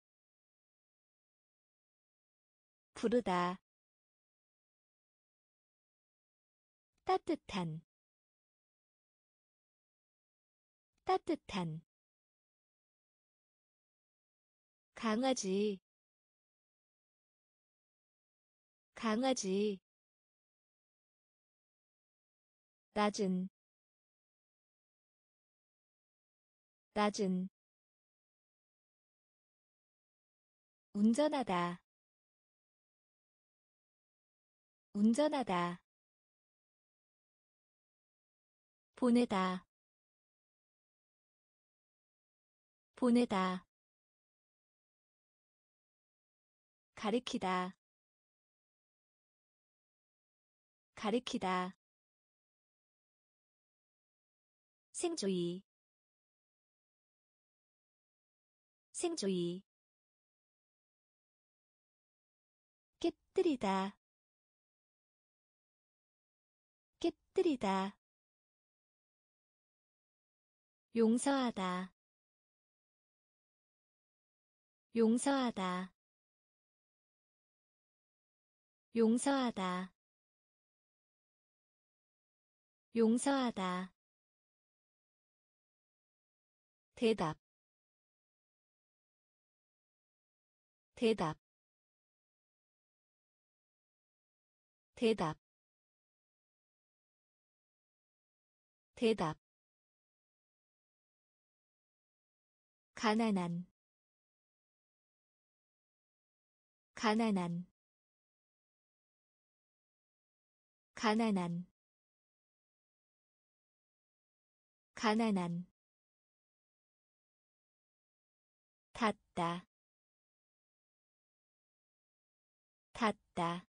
부르다 따뜻한 따뜻한 강아지 강아지 낮은 낮은 운전하다 운전하다 보내다 보내다 가리키다 가리키다 생조이 생조이 깨뜨리다 깨뜨리다 용서하다 용서하다 용서하다 용서하다 대답 대답 대답 대답 가난한 가난한 가난한 가난한 닿다 닿다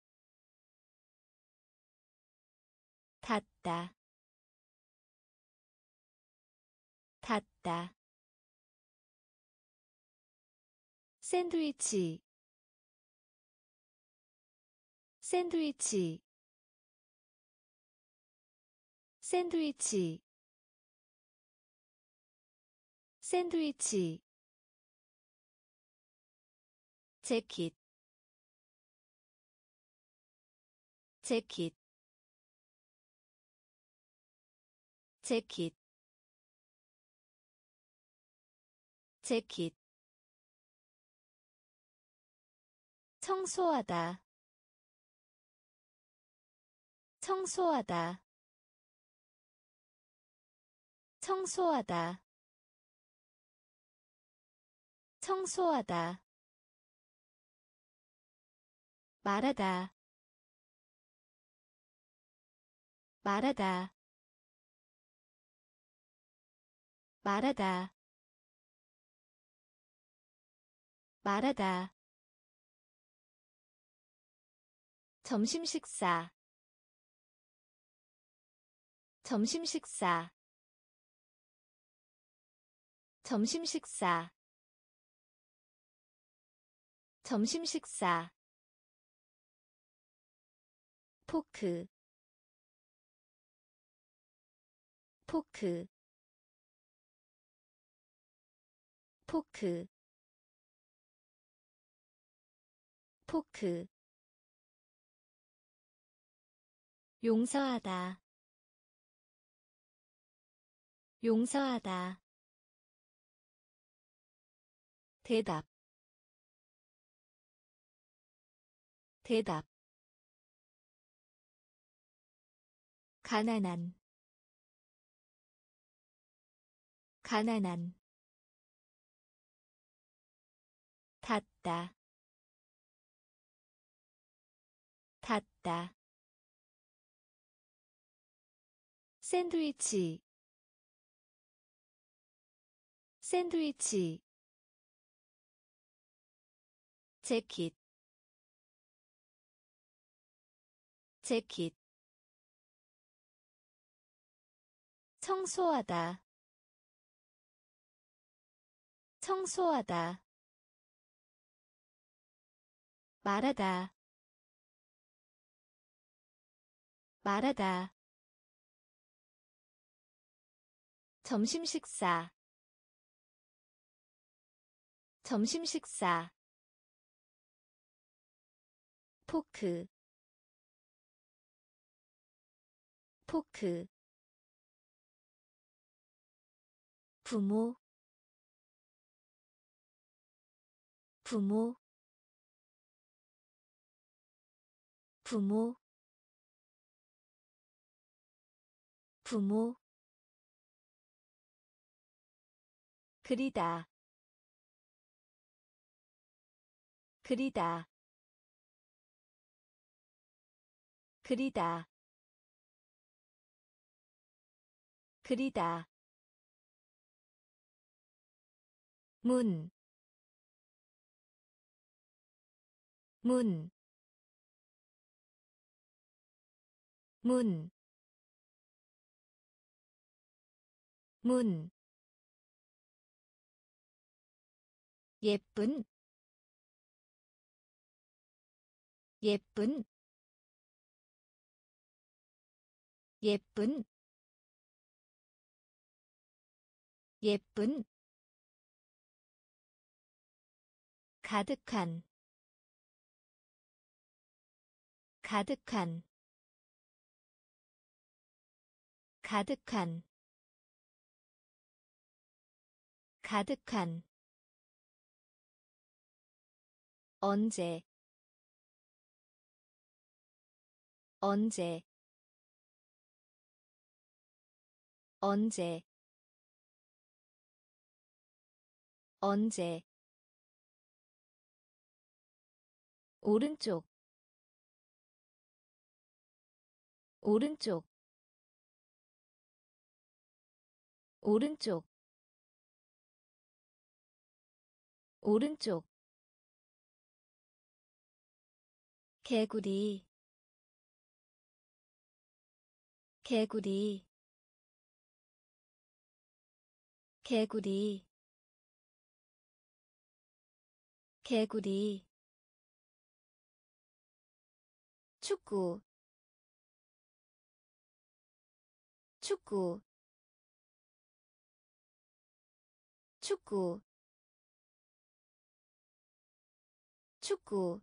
닿다 닫다 샌드위치 샌드위치 샌드위치 샌드위치 재킷 재킷 재킷 재킷 청소하다 청소하다 청소하다 청소하다 말하다 말하다 말하다 말하다 점심 식사 점심 식사 점심 식사 점심 식사 포크 포크 포크 포크 용서하다 용서하다 대답 대답 가난한 가난한 닫다 닫다 샌드위치 샌드위치 재킷 재킷 청소하다 청소하다 말하다 말하다 점심 식사 점심 식사 포크 포크 부모 부모 부모 부모 그리다 그리다 그리다 그리다 문, 문, 문, 문, 예쁜, 예쁜, 예쁜, 예쁜, 가득한, 가득한, 가득한, 가득한, 언제, 언제, 언제, 언제, 오른쪽, 오른쪽, 오른쪽, 오른쪽, 개구리, 개구리, 개구리 개구리 축구 축구 축구 축구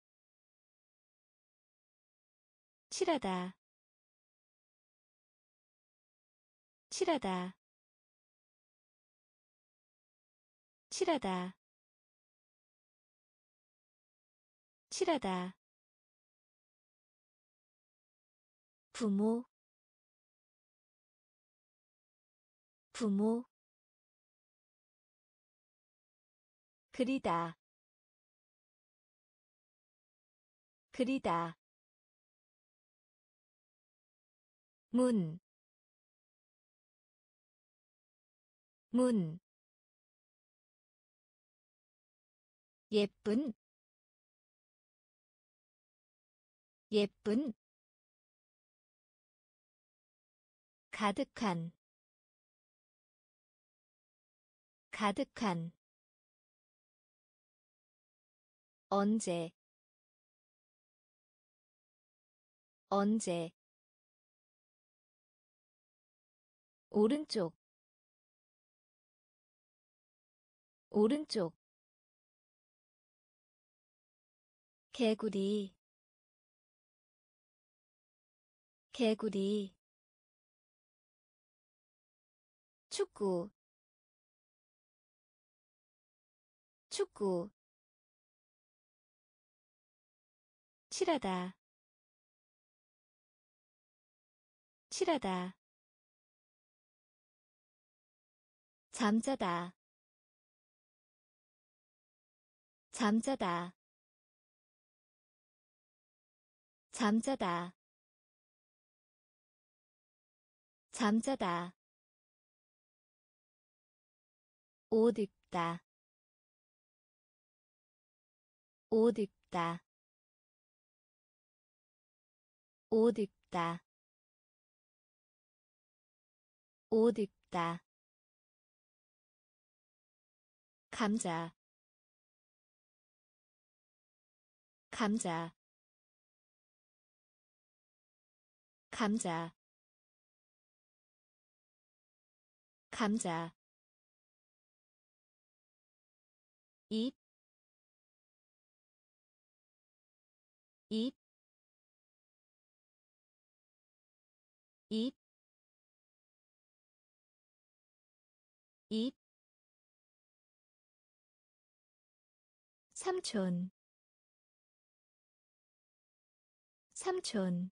칠하다 칠하다 칠하다 칠하다 부모 부모 그리다 그리다 문, 문, 예쁜, 예쁜, 가득한, 가득한, 언제, 언제, 오른쪽, 오른쪽, 개구리, 개구리, 축구, 축구, 칠하다, 칠하다, 잠자다, 잠자다, 잠자다, 잠자다, 옷 입다, 옷 입다, 옷 입다, 옷 입다, 감자, 감자, 감자, 감자, 입, 입, 입, 입, 삼촌, 삼촌,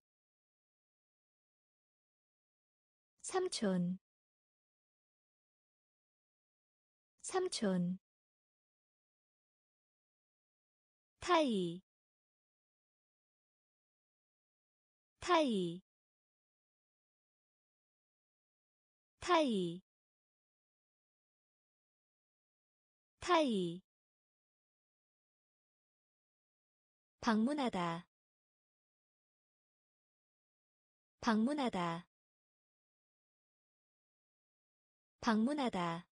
삼촌, 삼촌, 타이, 타이, 타이, 타이, 방문하다, 방문하다, 방문하다,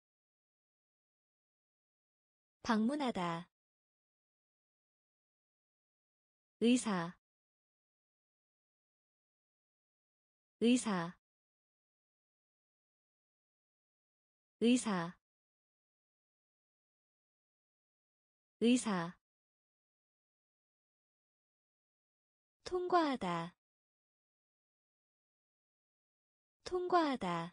방문하다, 의사, 의사, 의사, 의사, 통과하다, 통과하다,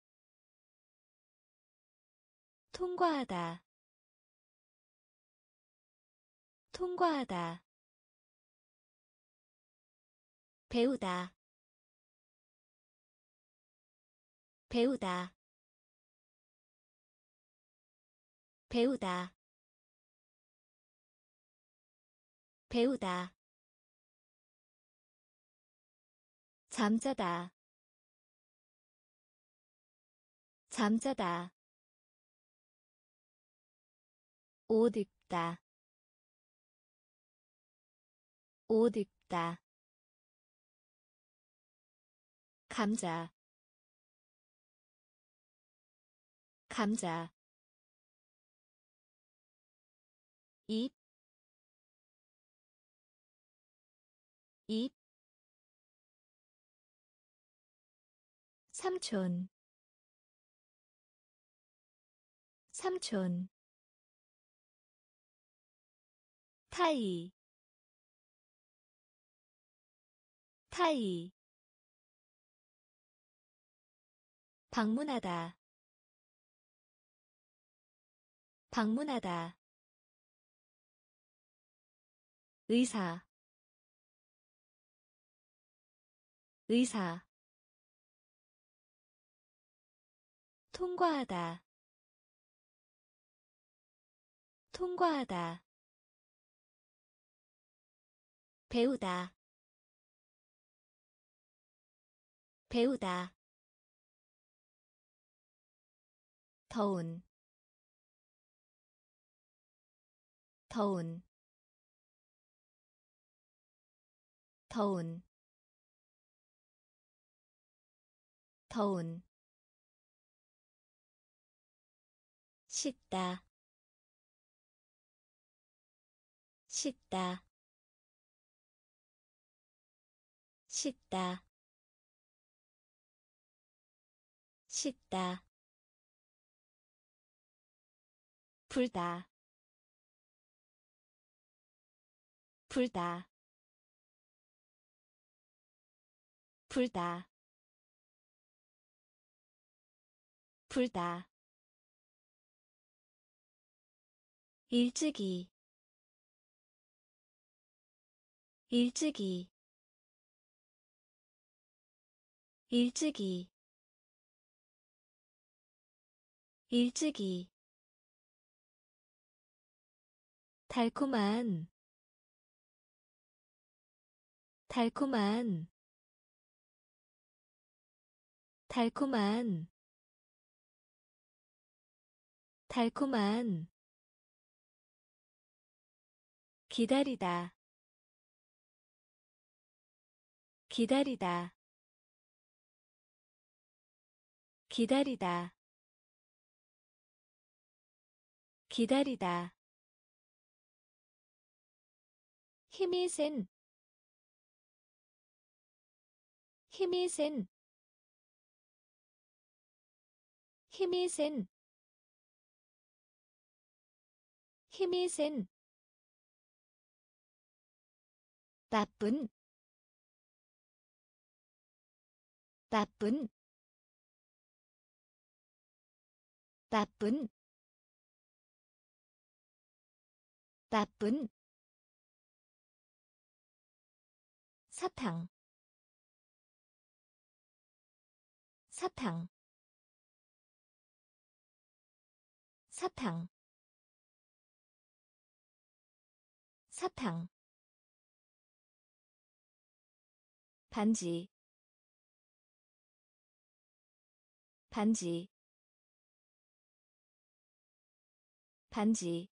통과하다, 통과하다, 배우다, 배우다, 배우다, 배우다, 잠자다, 잠자다, 옷 입다, 옷 입다, 감자, 감자 잎, 잎 삼촌 삼촌 타이 타이 방문하다 방문하다 의사 의사 통과하다 통과하다 배우다 배우다 더운 더운 더운 더운 씻다 씻다 씻다 씻다 불다 불다 불다 불다 일찍이 일찍이 일찍이 일찍이 달콤한 달콤한 달콤한 달콤한 기다리다 기다리다 기다리다 기다리다 힘이 센 힘이 센 힘이 센 힘이 센 나쁜 나쁜 나쁜 나쁜 사탕 사탕 사탕 사탕 반지 반지 반지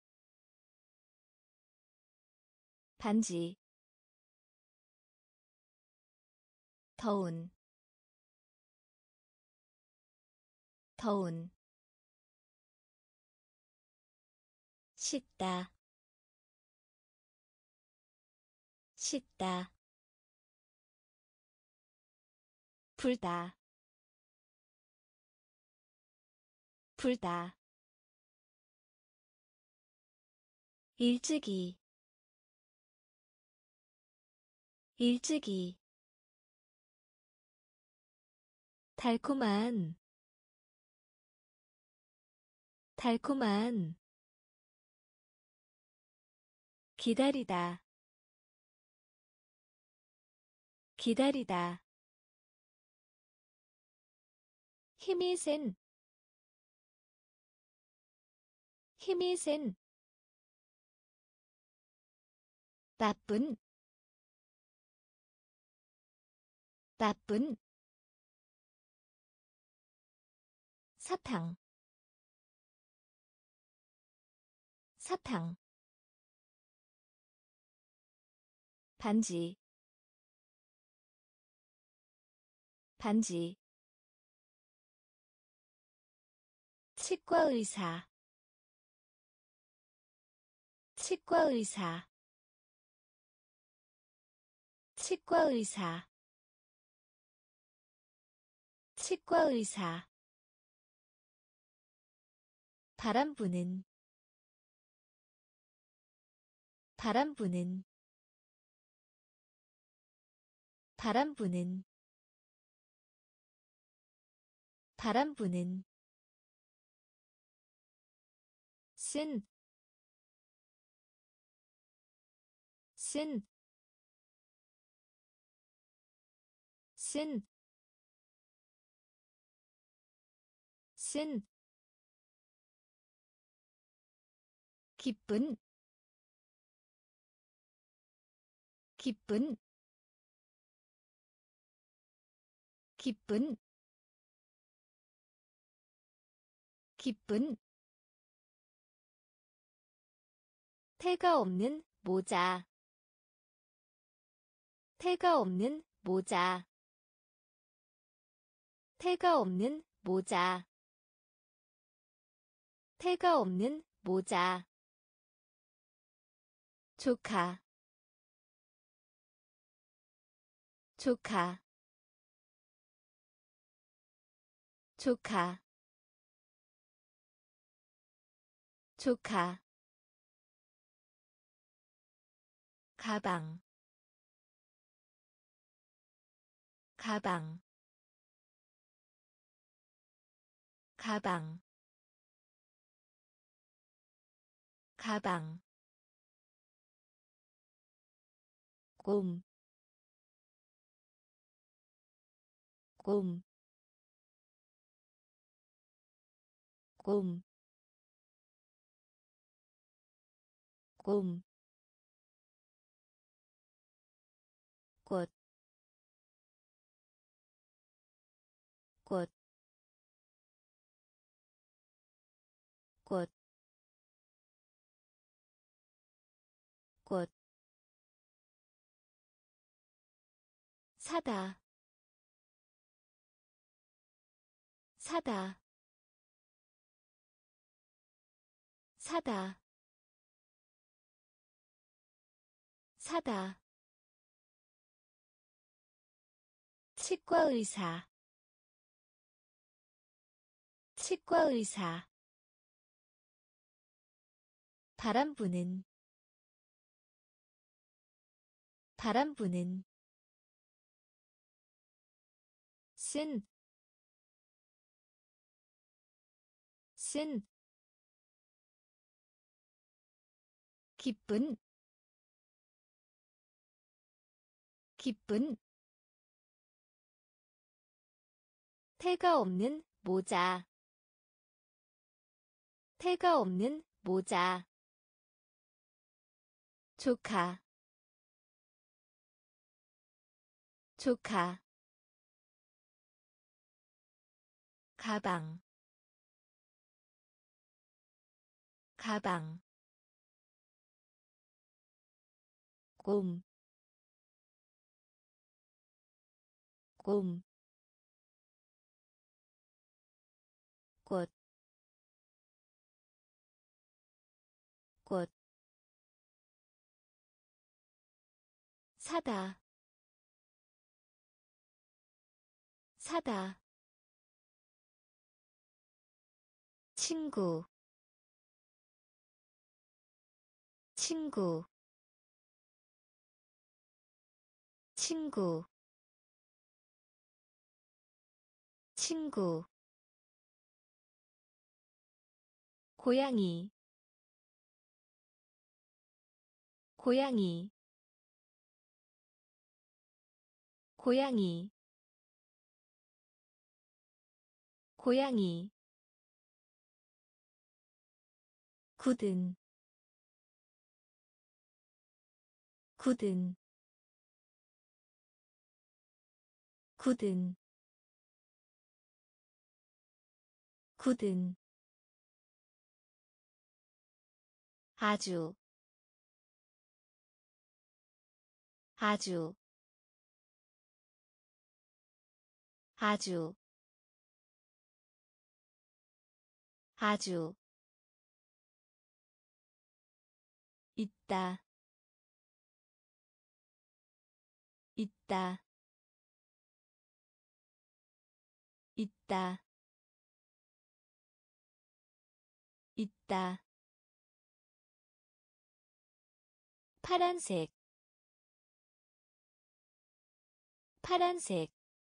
반지 더운 더운 씻다 씻다 불다 불다 일찍이 일찍이 달콤한 달콤한 기다리다 기다리다 힘이 센 힘이 센 나쁜 나쁜 사탕 사탕 반지 반지 치과 의사, 치과 의사, 치과 의사, 치과 의사. 바람 부는, 바람 부는, 바람 부는, 바람 부는. 쓴, 쓴, 쓴, 쓴. 기쁜, 기쁜, 기쁜, 기쁜. 태가 없는 모자, 태가 없는 모자, 태가 없는 모자, 태가 없는 모자. 조카, 조카, 조카, 조카. 가방, 가방, 가방, 가방. 곰, 곰, 곰, 곰. 꽃, 꽃, 꽃, 꽃. 사다, 사다, 사다, 사다. 치과 의사, 치과 의사. 바람 부는, 바람 부는. 쓴, 쓴. 기쁜, 기쁜. 태가 없는 모자, 태가 없는 모자. 조카, 조카. 가방, 가방. 곰, 곰. 꽃, 꽃. 사다, 사다. 친구, 친구, 친구, 친구. 고양이, 고양이, 고양이, 고양이. 굳은, 굳은, 굳은, 굳은. 아주, 아주, 아주, 아주 있다 있다 있다 있다 파란색 파란색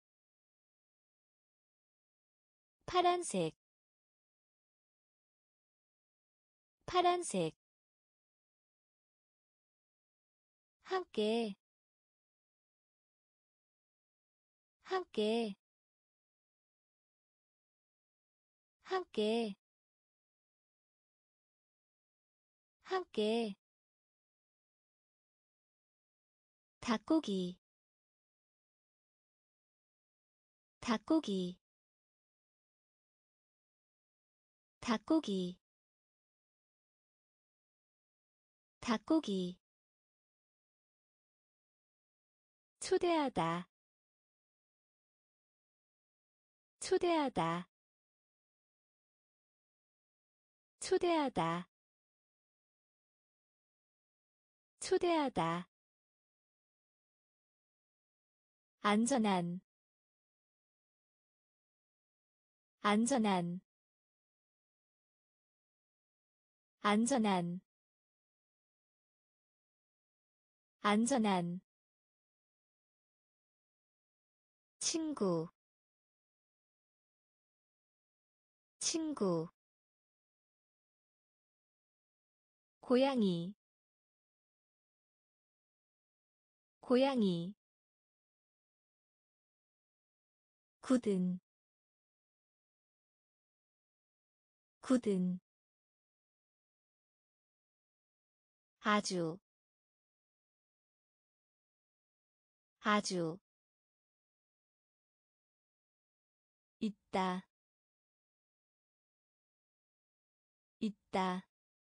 파란색 파란색 함께 함께 함께 함께 닭고기 닭고기 닭고기 닭고기 초대하다 초대하다 초대하다 초대하다 안전한 안전한 안전한 안전한 친구 친구 고양이 고양이 굳은 굳은 아주 아주 있다 있다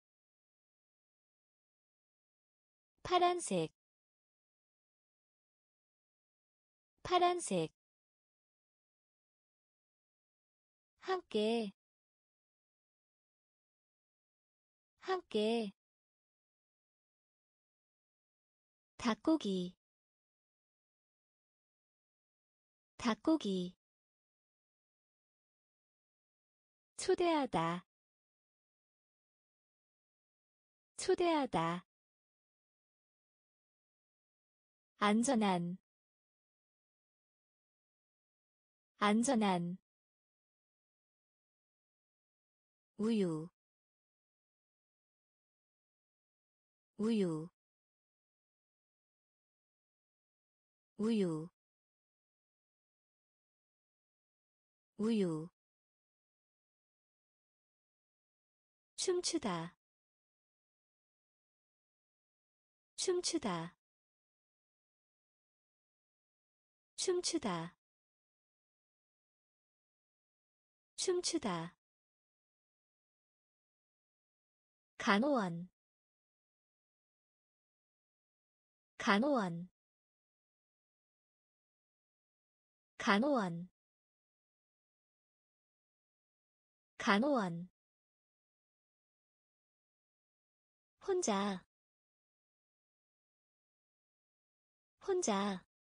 파란색 파란색 함께 함께 닭고기 닭고기 초대하다 초대하다 안전한 안전한 우유 우유 우유 우유 춤추다 춤추다 춤추다 춤추다 간호원 간호원 간호원 간호원 혼자 혼자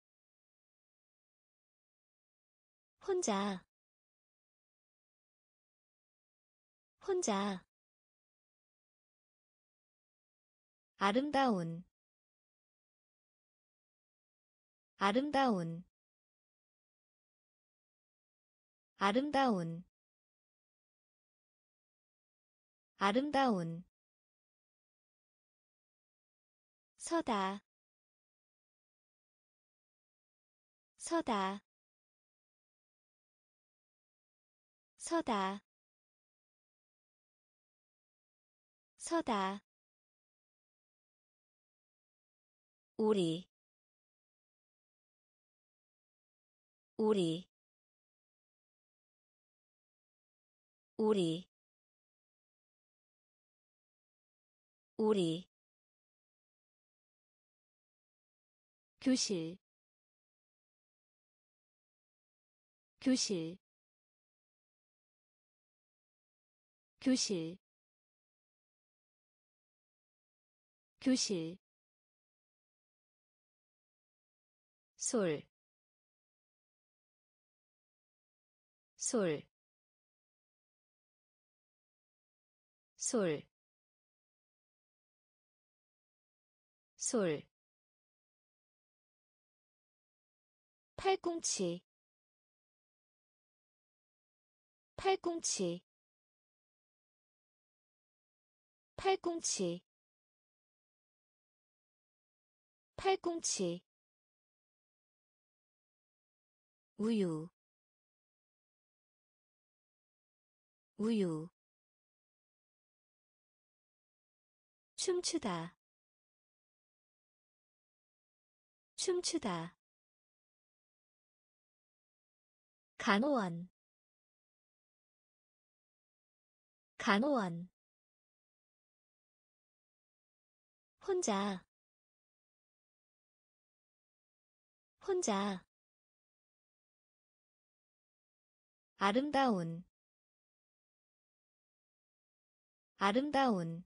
혼자 혼자 아름다운 아름다운 아름다운 아름다운 서다 서다 서다 서다 우리 우리 우리 우리 교실 교실 교실 교실 솔, 솔, 솔, 솔, 팔꿈치, 팔꿈치, 팔꿈치, 팔꿈치, 우유, 우유, 춤추다, 춤추다, 간호원, 간호원, 혼자, 혼자, 아름다운, 아름다운,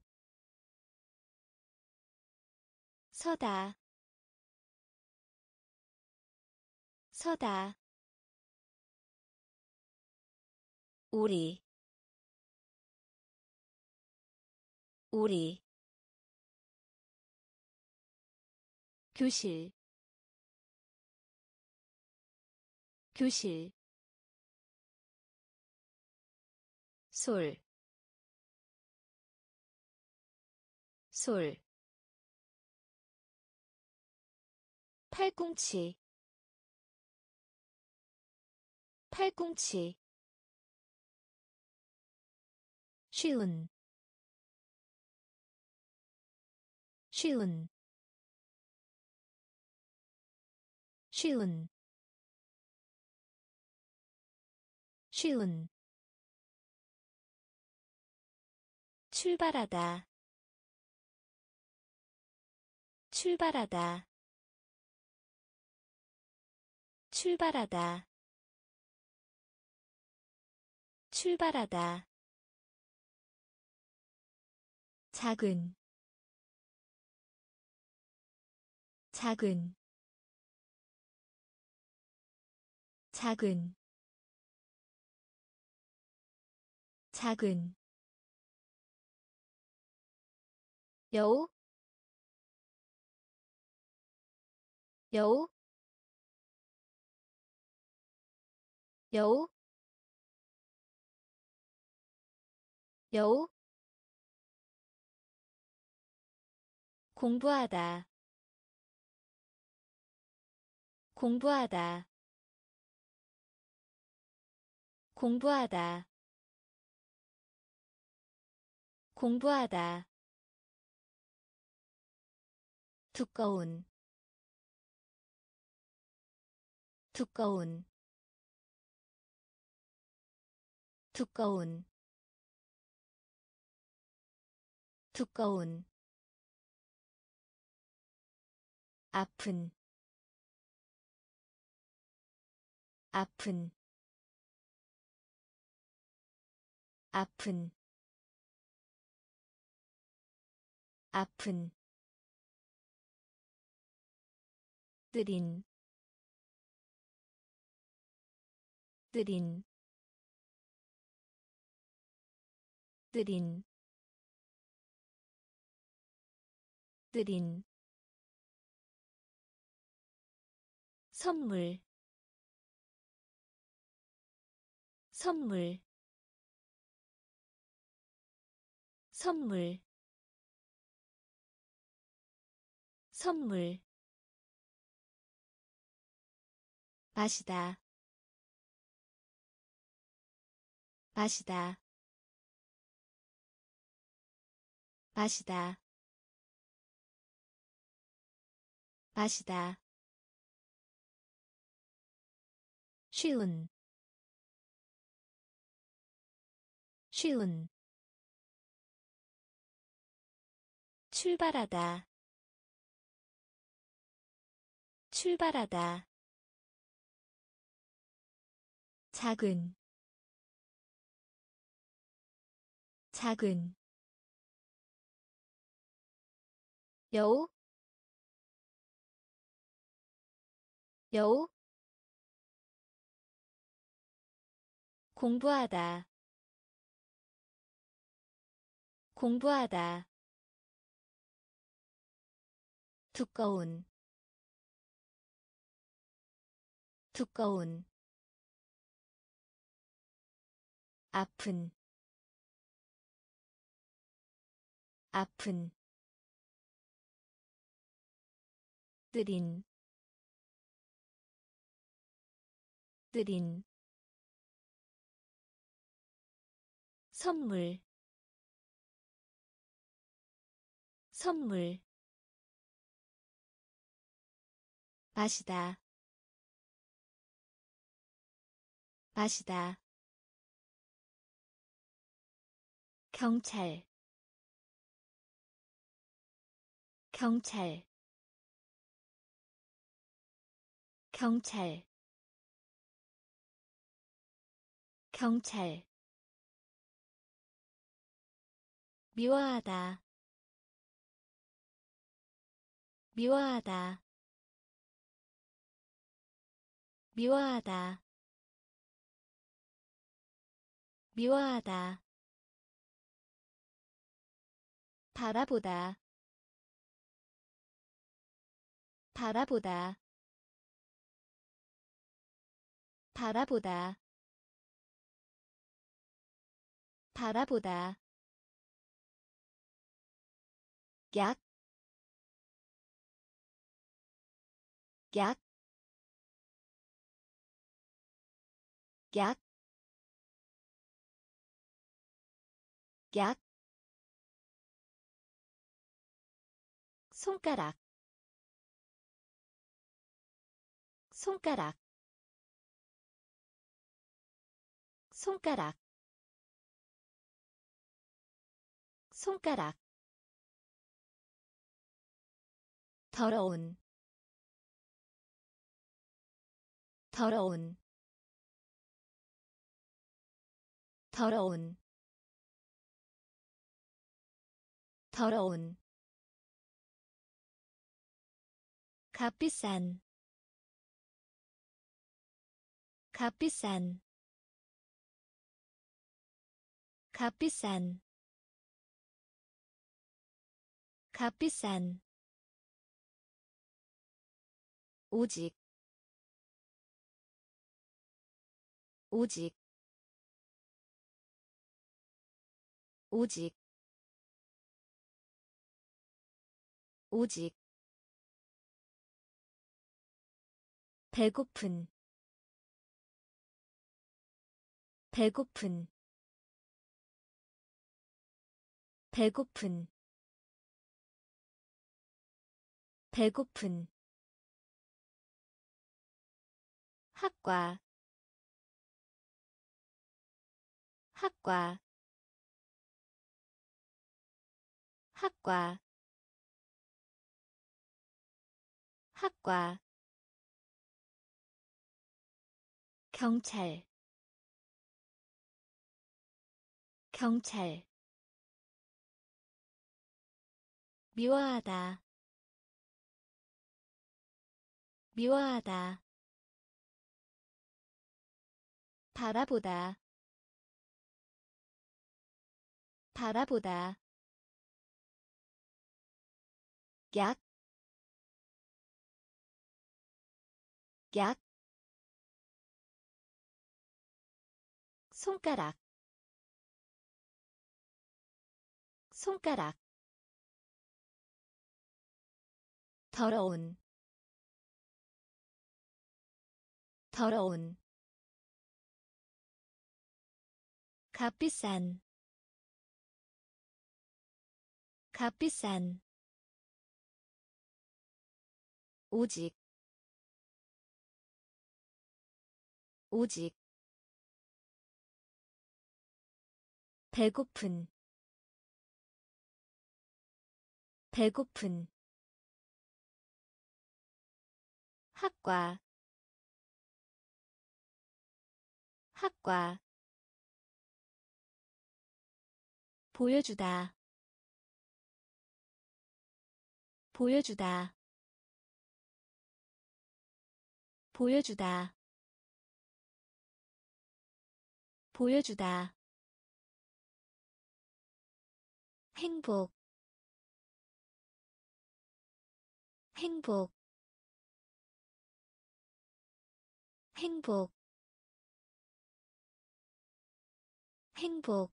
서다, 서다, 우리, 우리, 교실, 교실, 솔, 솔, 팔꿈치, 팔꿈치, 쉬운, 쉬운, 쉬운, 쉬운, 출발하다, 출발하다, 출발하다, 출발하다, 작은, 작은, 작은, 작은, 여우, 여우, 여우, 여우, 공부하다, 공부하다, 공부하다, 공부하다, 두꺼운, 두꺼운, 두꺼운, 두꺼운, 아픈, 아픈, 아픈, 아픈, 느린, 느린, 느린, 느린, 선물, 선물, 선물, 선물, 마시다, 마시다, 마시다, 마시다, 쉬운, 쉬운, 출발하다, 출발하다, 작은, 작은 여우 여우 공부하다 공부하다 두꺼운 두꺼운 아픈 아픈 느린 느린 선물 선물 마시다 마시다 경찰 경찰 경찰 경찰 미워하다 미워하다 미워하다 미워하다 바라보다 바라보다 바라보다 바라보다 약, 약, 약, 약, 손가락, 손가락, 손가락, 손가락, 더러운, 더러운, 더러운, 더러운, 값비싼, 값비싼, 값비싼, 값비싼, 오직, 오직, 오직, 오직, 배고픈, 배고픈, 배고픈, 배고픈, 학과, 학과, 학과, 학과, 경찰, 경찰, 미워하다, 미워하다, 바라보다, 바라보다, 약, 약, 손가락, 손가락, 더러운, 더러운, 값비싼, 값비싼, 오직, 오직, 배고픈, 배고픈, 학과, 학과, 보여주다 보여주다 보여주다 보여주다 행복 행복 행복 행복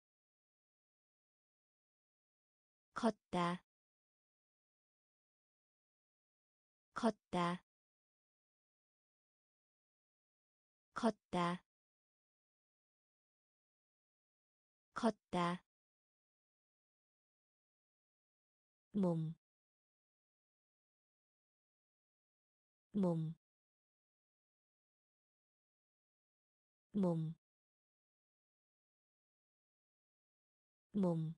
걷다 걷다 걷다 걷다 몸, 몸, 몸, 몸.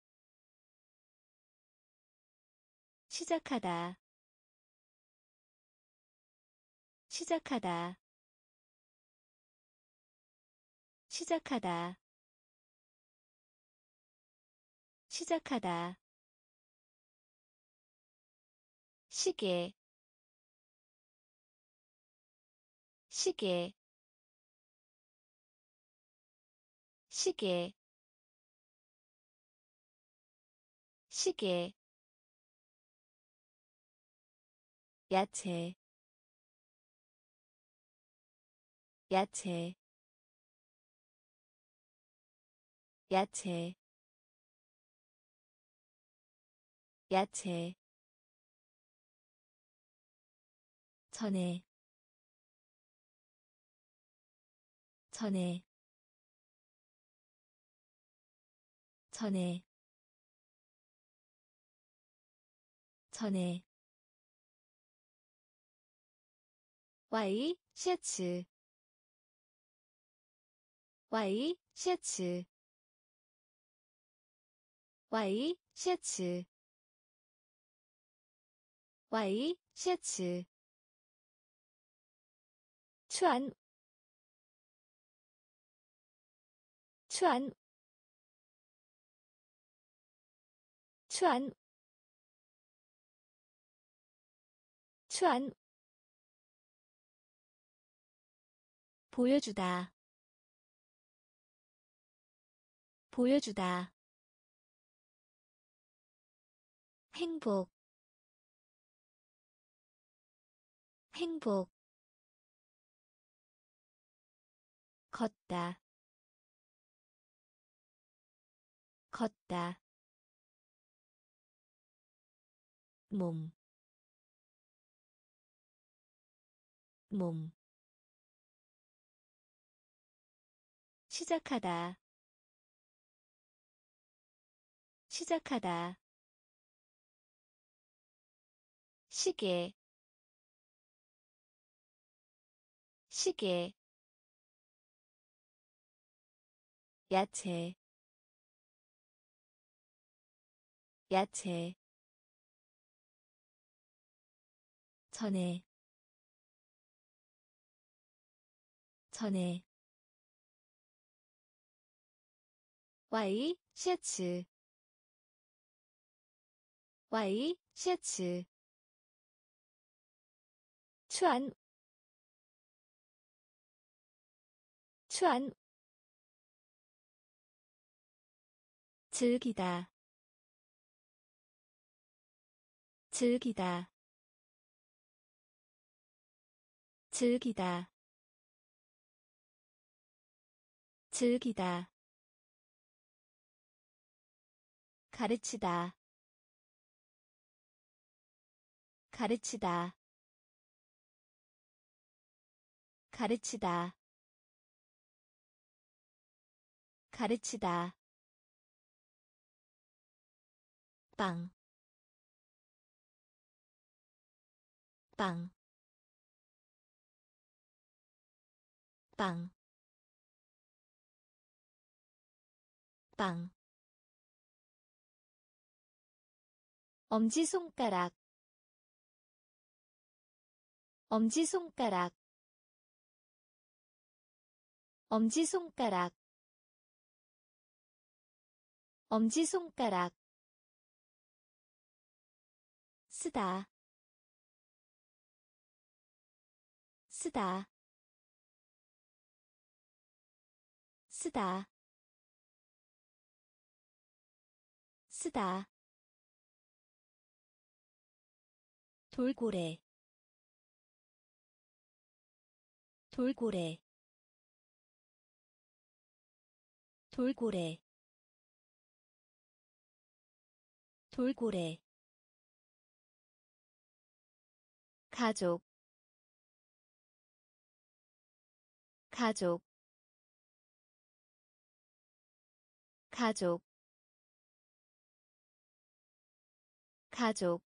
시작하다, 시작하다, 시작하다, 시작하다. 시계, 시계, 시계, 시계. 야채, 야채, 야채, 야채. 전에, 전에, 전에, 전에. 와이 셔츠 와이 셔츠 와이 셔츠 와이 셔츠 추안 추안 추안 추안 보여주다 보여주다 행복 행복 걷다 걷다 몸, 몸. 시작하다, 시작하다. 시계, 시계. 야채, 야채. 전에, 전에. 와이 셔츠 와이 셔츠 추안 추안 즐기다 즐기다 즐기다 즐기다 가르치다 가르치다 가르치다 가르치다 빵, 빵, 빵, 빵. 엄지손가락, 엄지손가락, 엄지손가락. 엄지손가락 쓰다 쓰다 쓰다 쓰다 돌고래 돌고래 돌고래 돌고래 가족 가족 가족 가족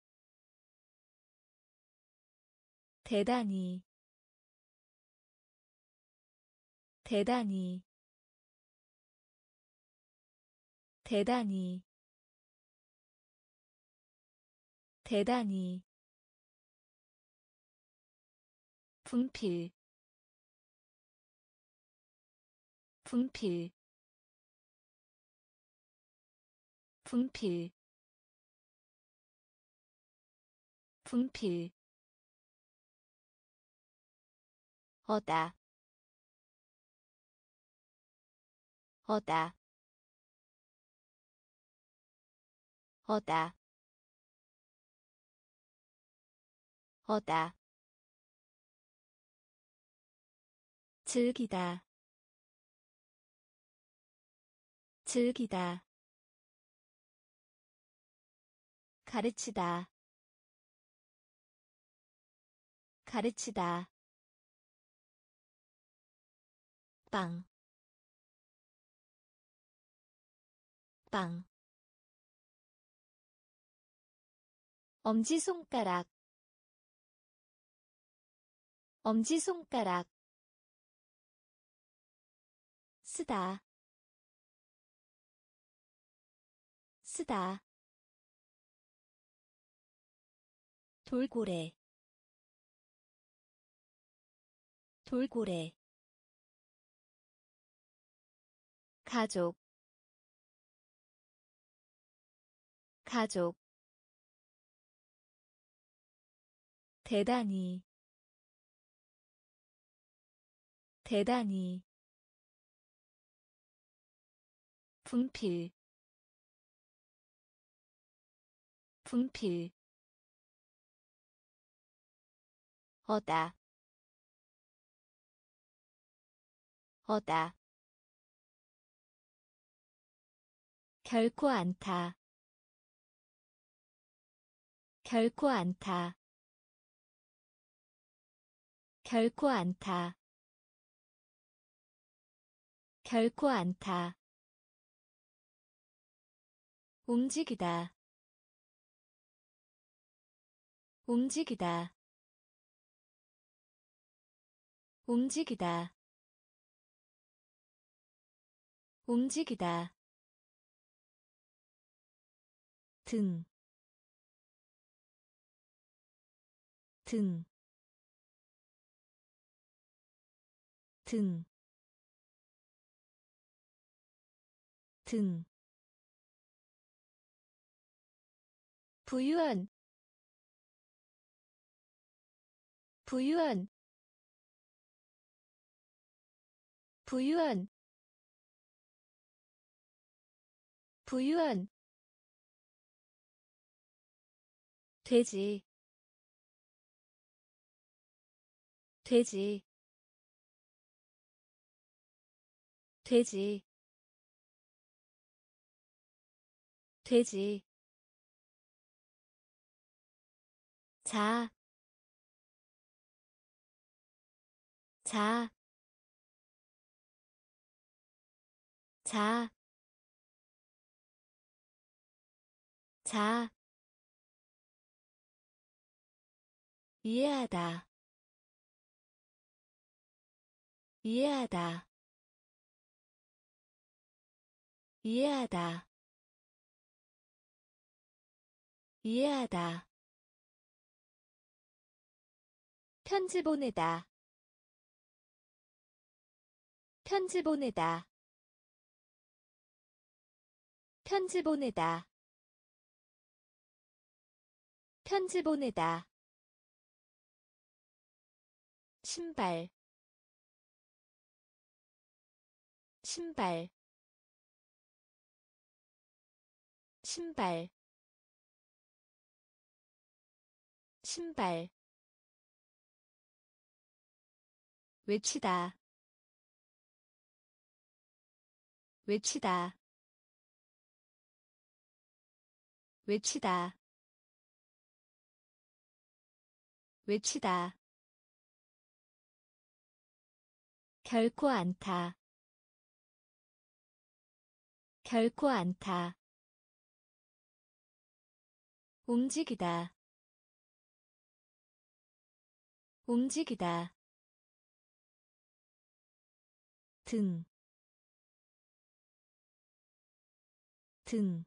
대단히 대단히 대단히 대단히 분필 분필 분필 분필 어다 어다 어다 어다 즐기다 즐기다 가르치다 가르치다 빵, 빵. 엄지손가락, 엄지손가락. 쓰다, 쓰다. 돌고래, 돌고래. 가족, 가족. 대단히, 대단히. 분필, 분필. 어다, 어다. 결코 않다, 결코 않다, 결코 않다, 결코 않다. 움직이다, 움직이다, 움직이다, 움직이다. 등, 등, 등, 등. 부유한, 부유한, 부유한, 부유한. 돼지, 돼지, 돼지, 돼지. 자, 자, 자, 자. 이해하다, 이해하다, 이해하다, 이해하다. 편지 보내다, 편지 보내다. 편지 보내다. 편지 보내다. 신발. 신발. 신발. 신발. 외치다. 외치다. 외치다. 외치다. 결코 않다. 결코 않다. 움직이다. 움직이다. 등. 등.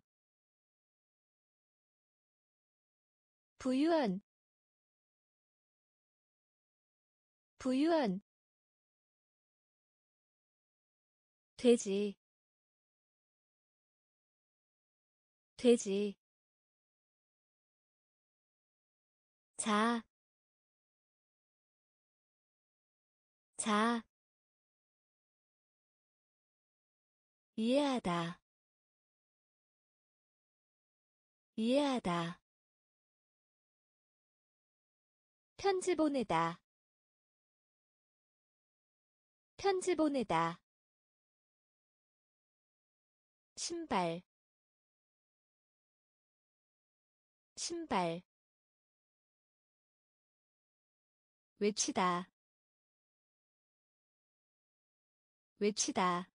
부유한. 부유한. 돼지. 돼지. 자. 자. 이해하다. 이해하다. 편지 보내다. 편지 보내다. 신발. 신발. 외치다. 외치다.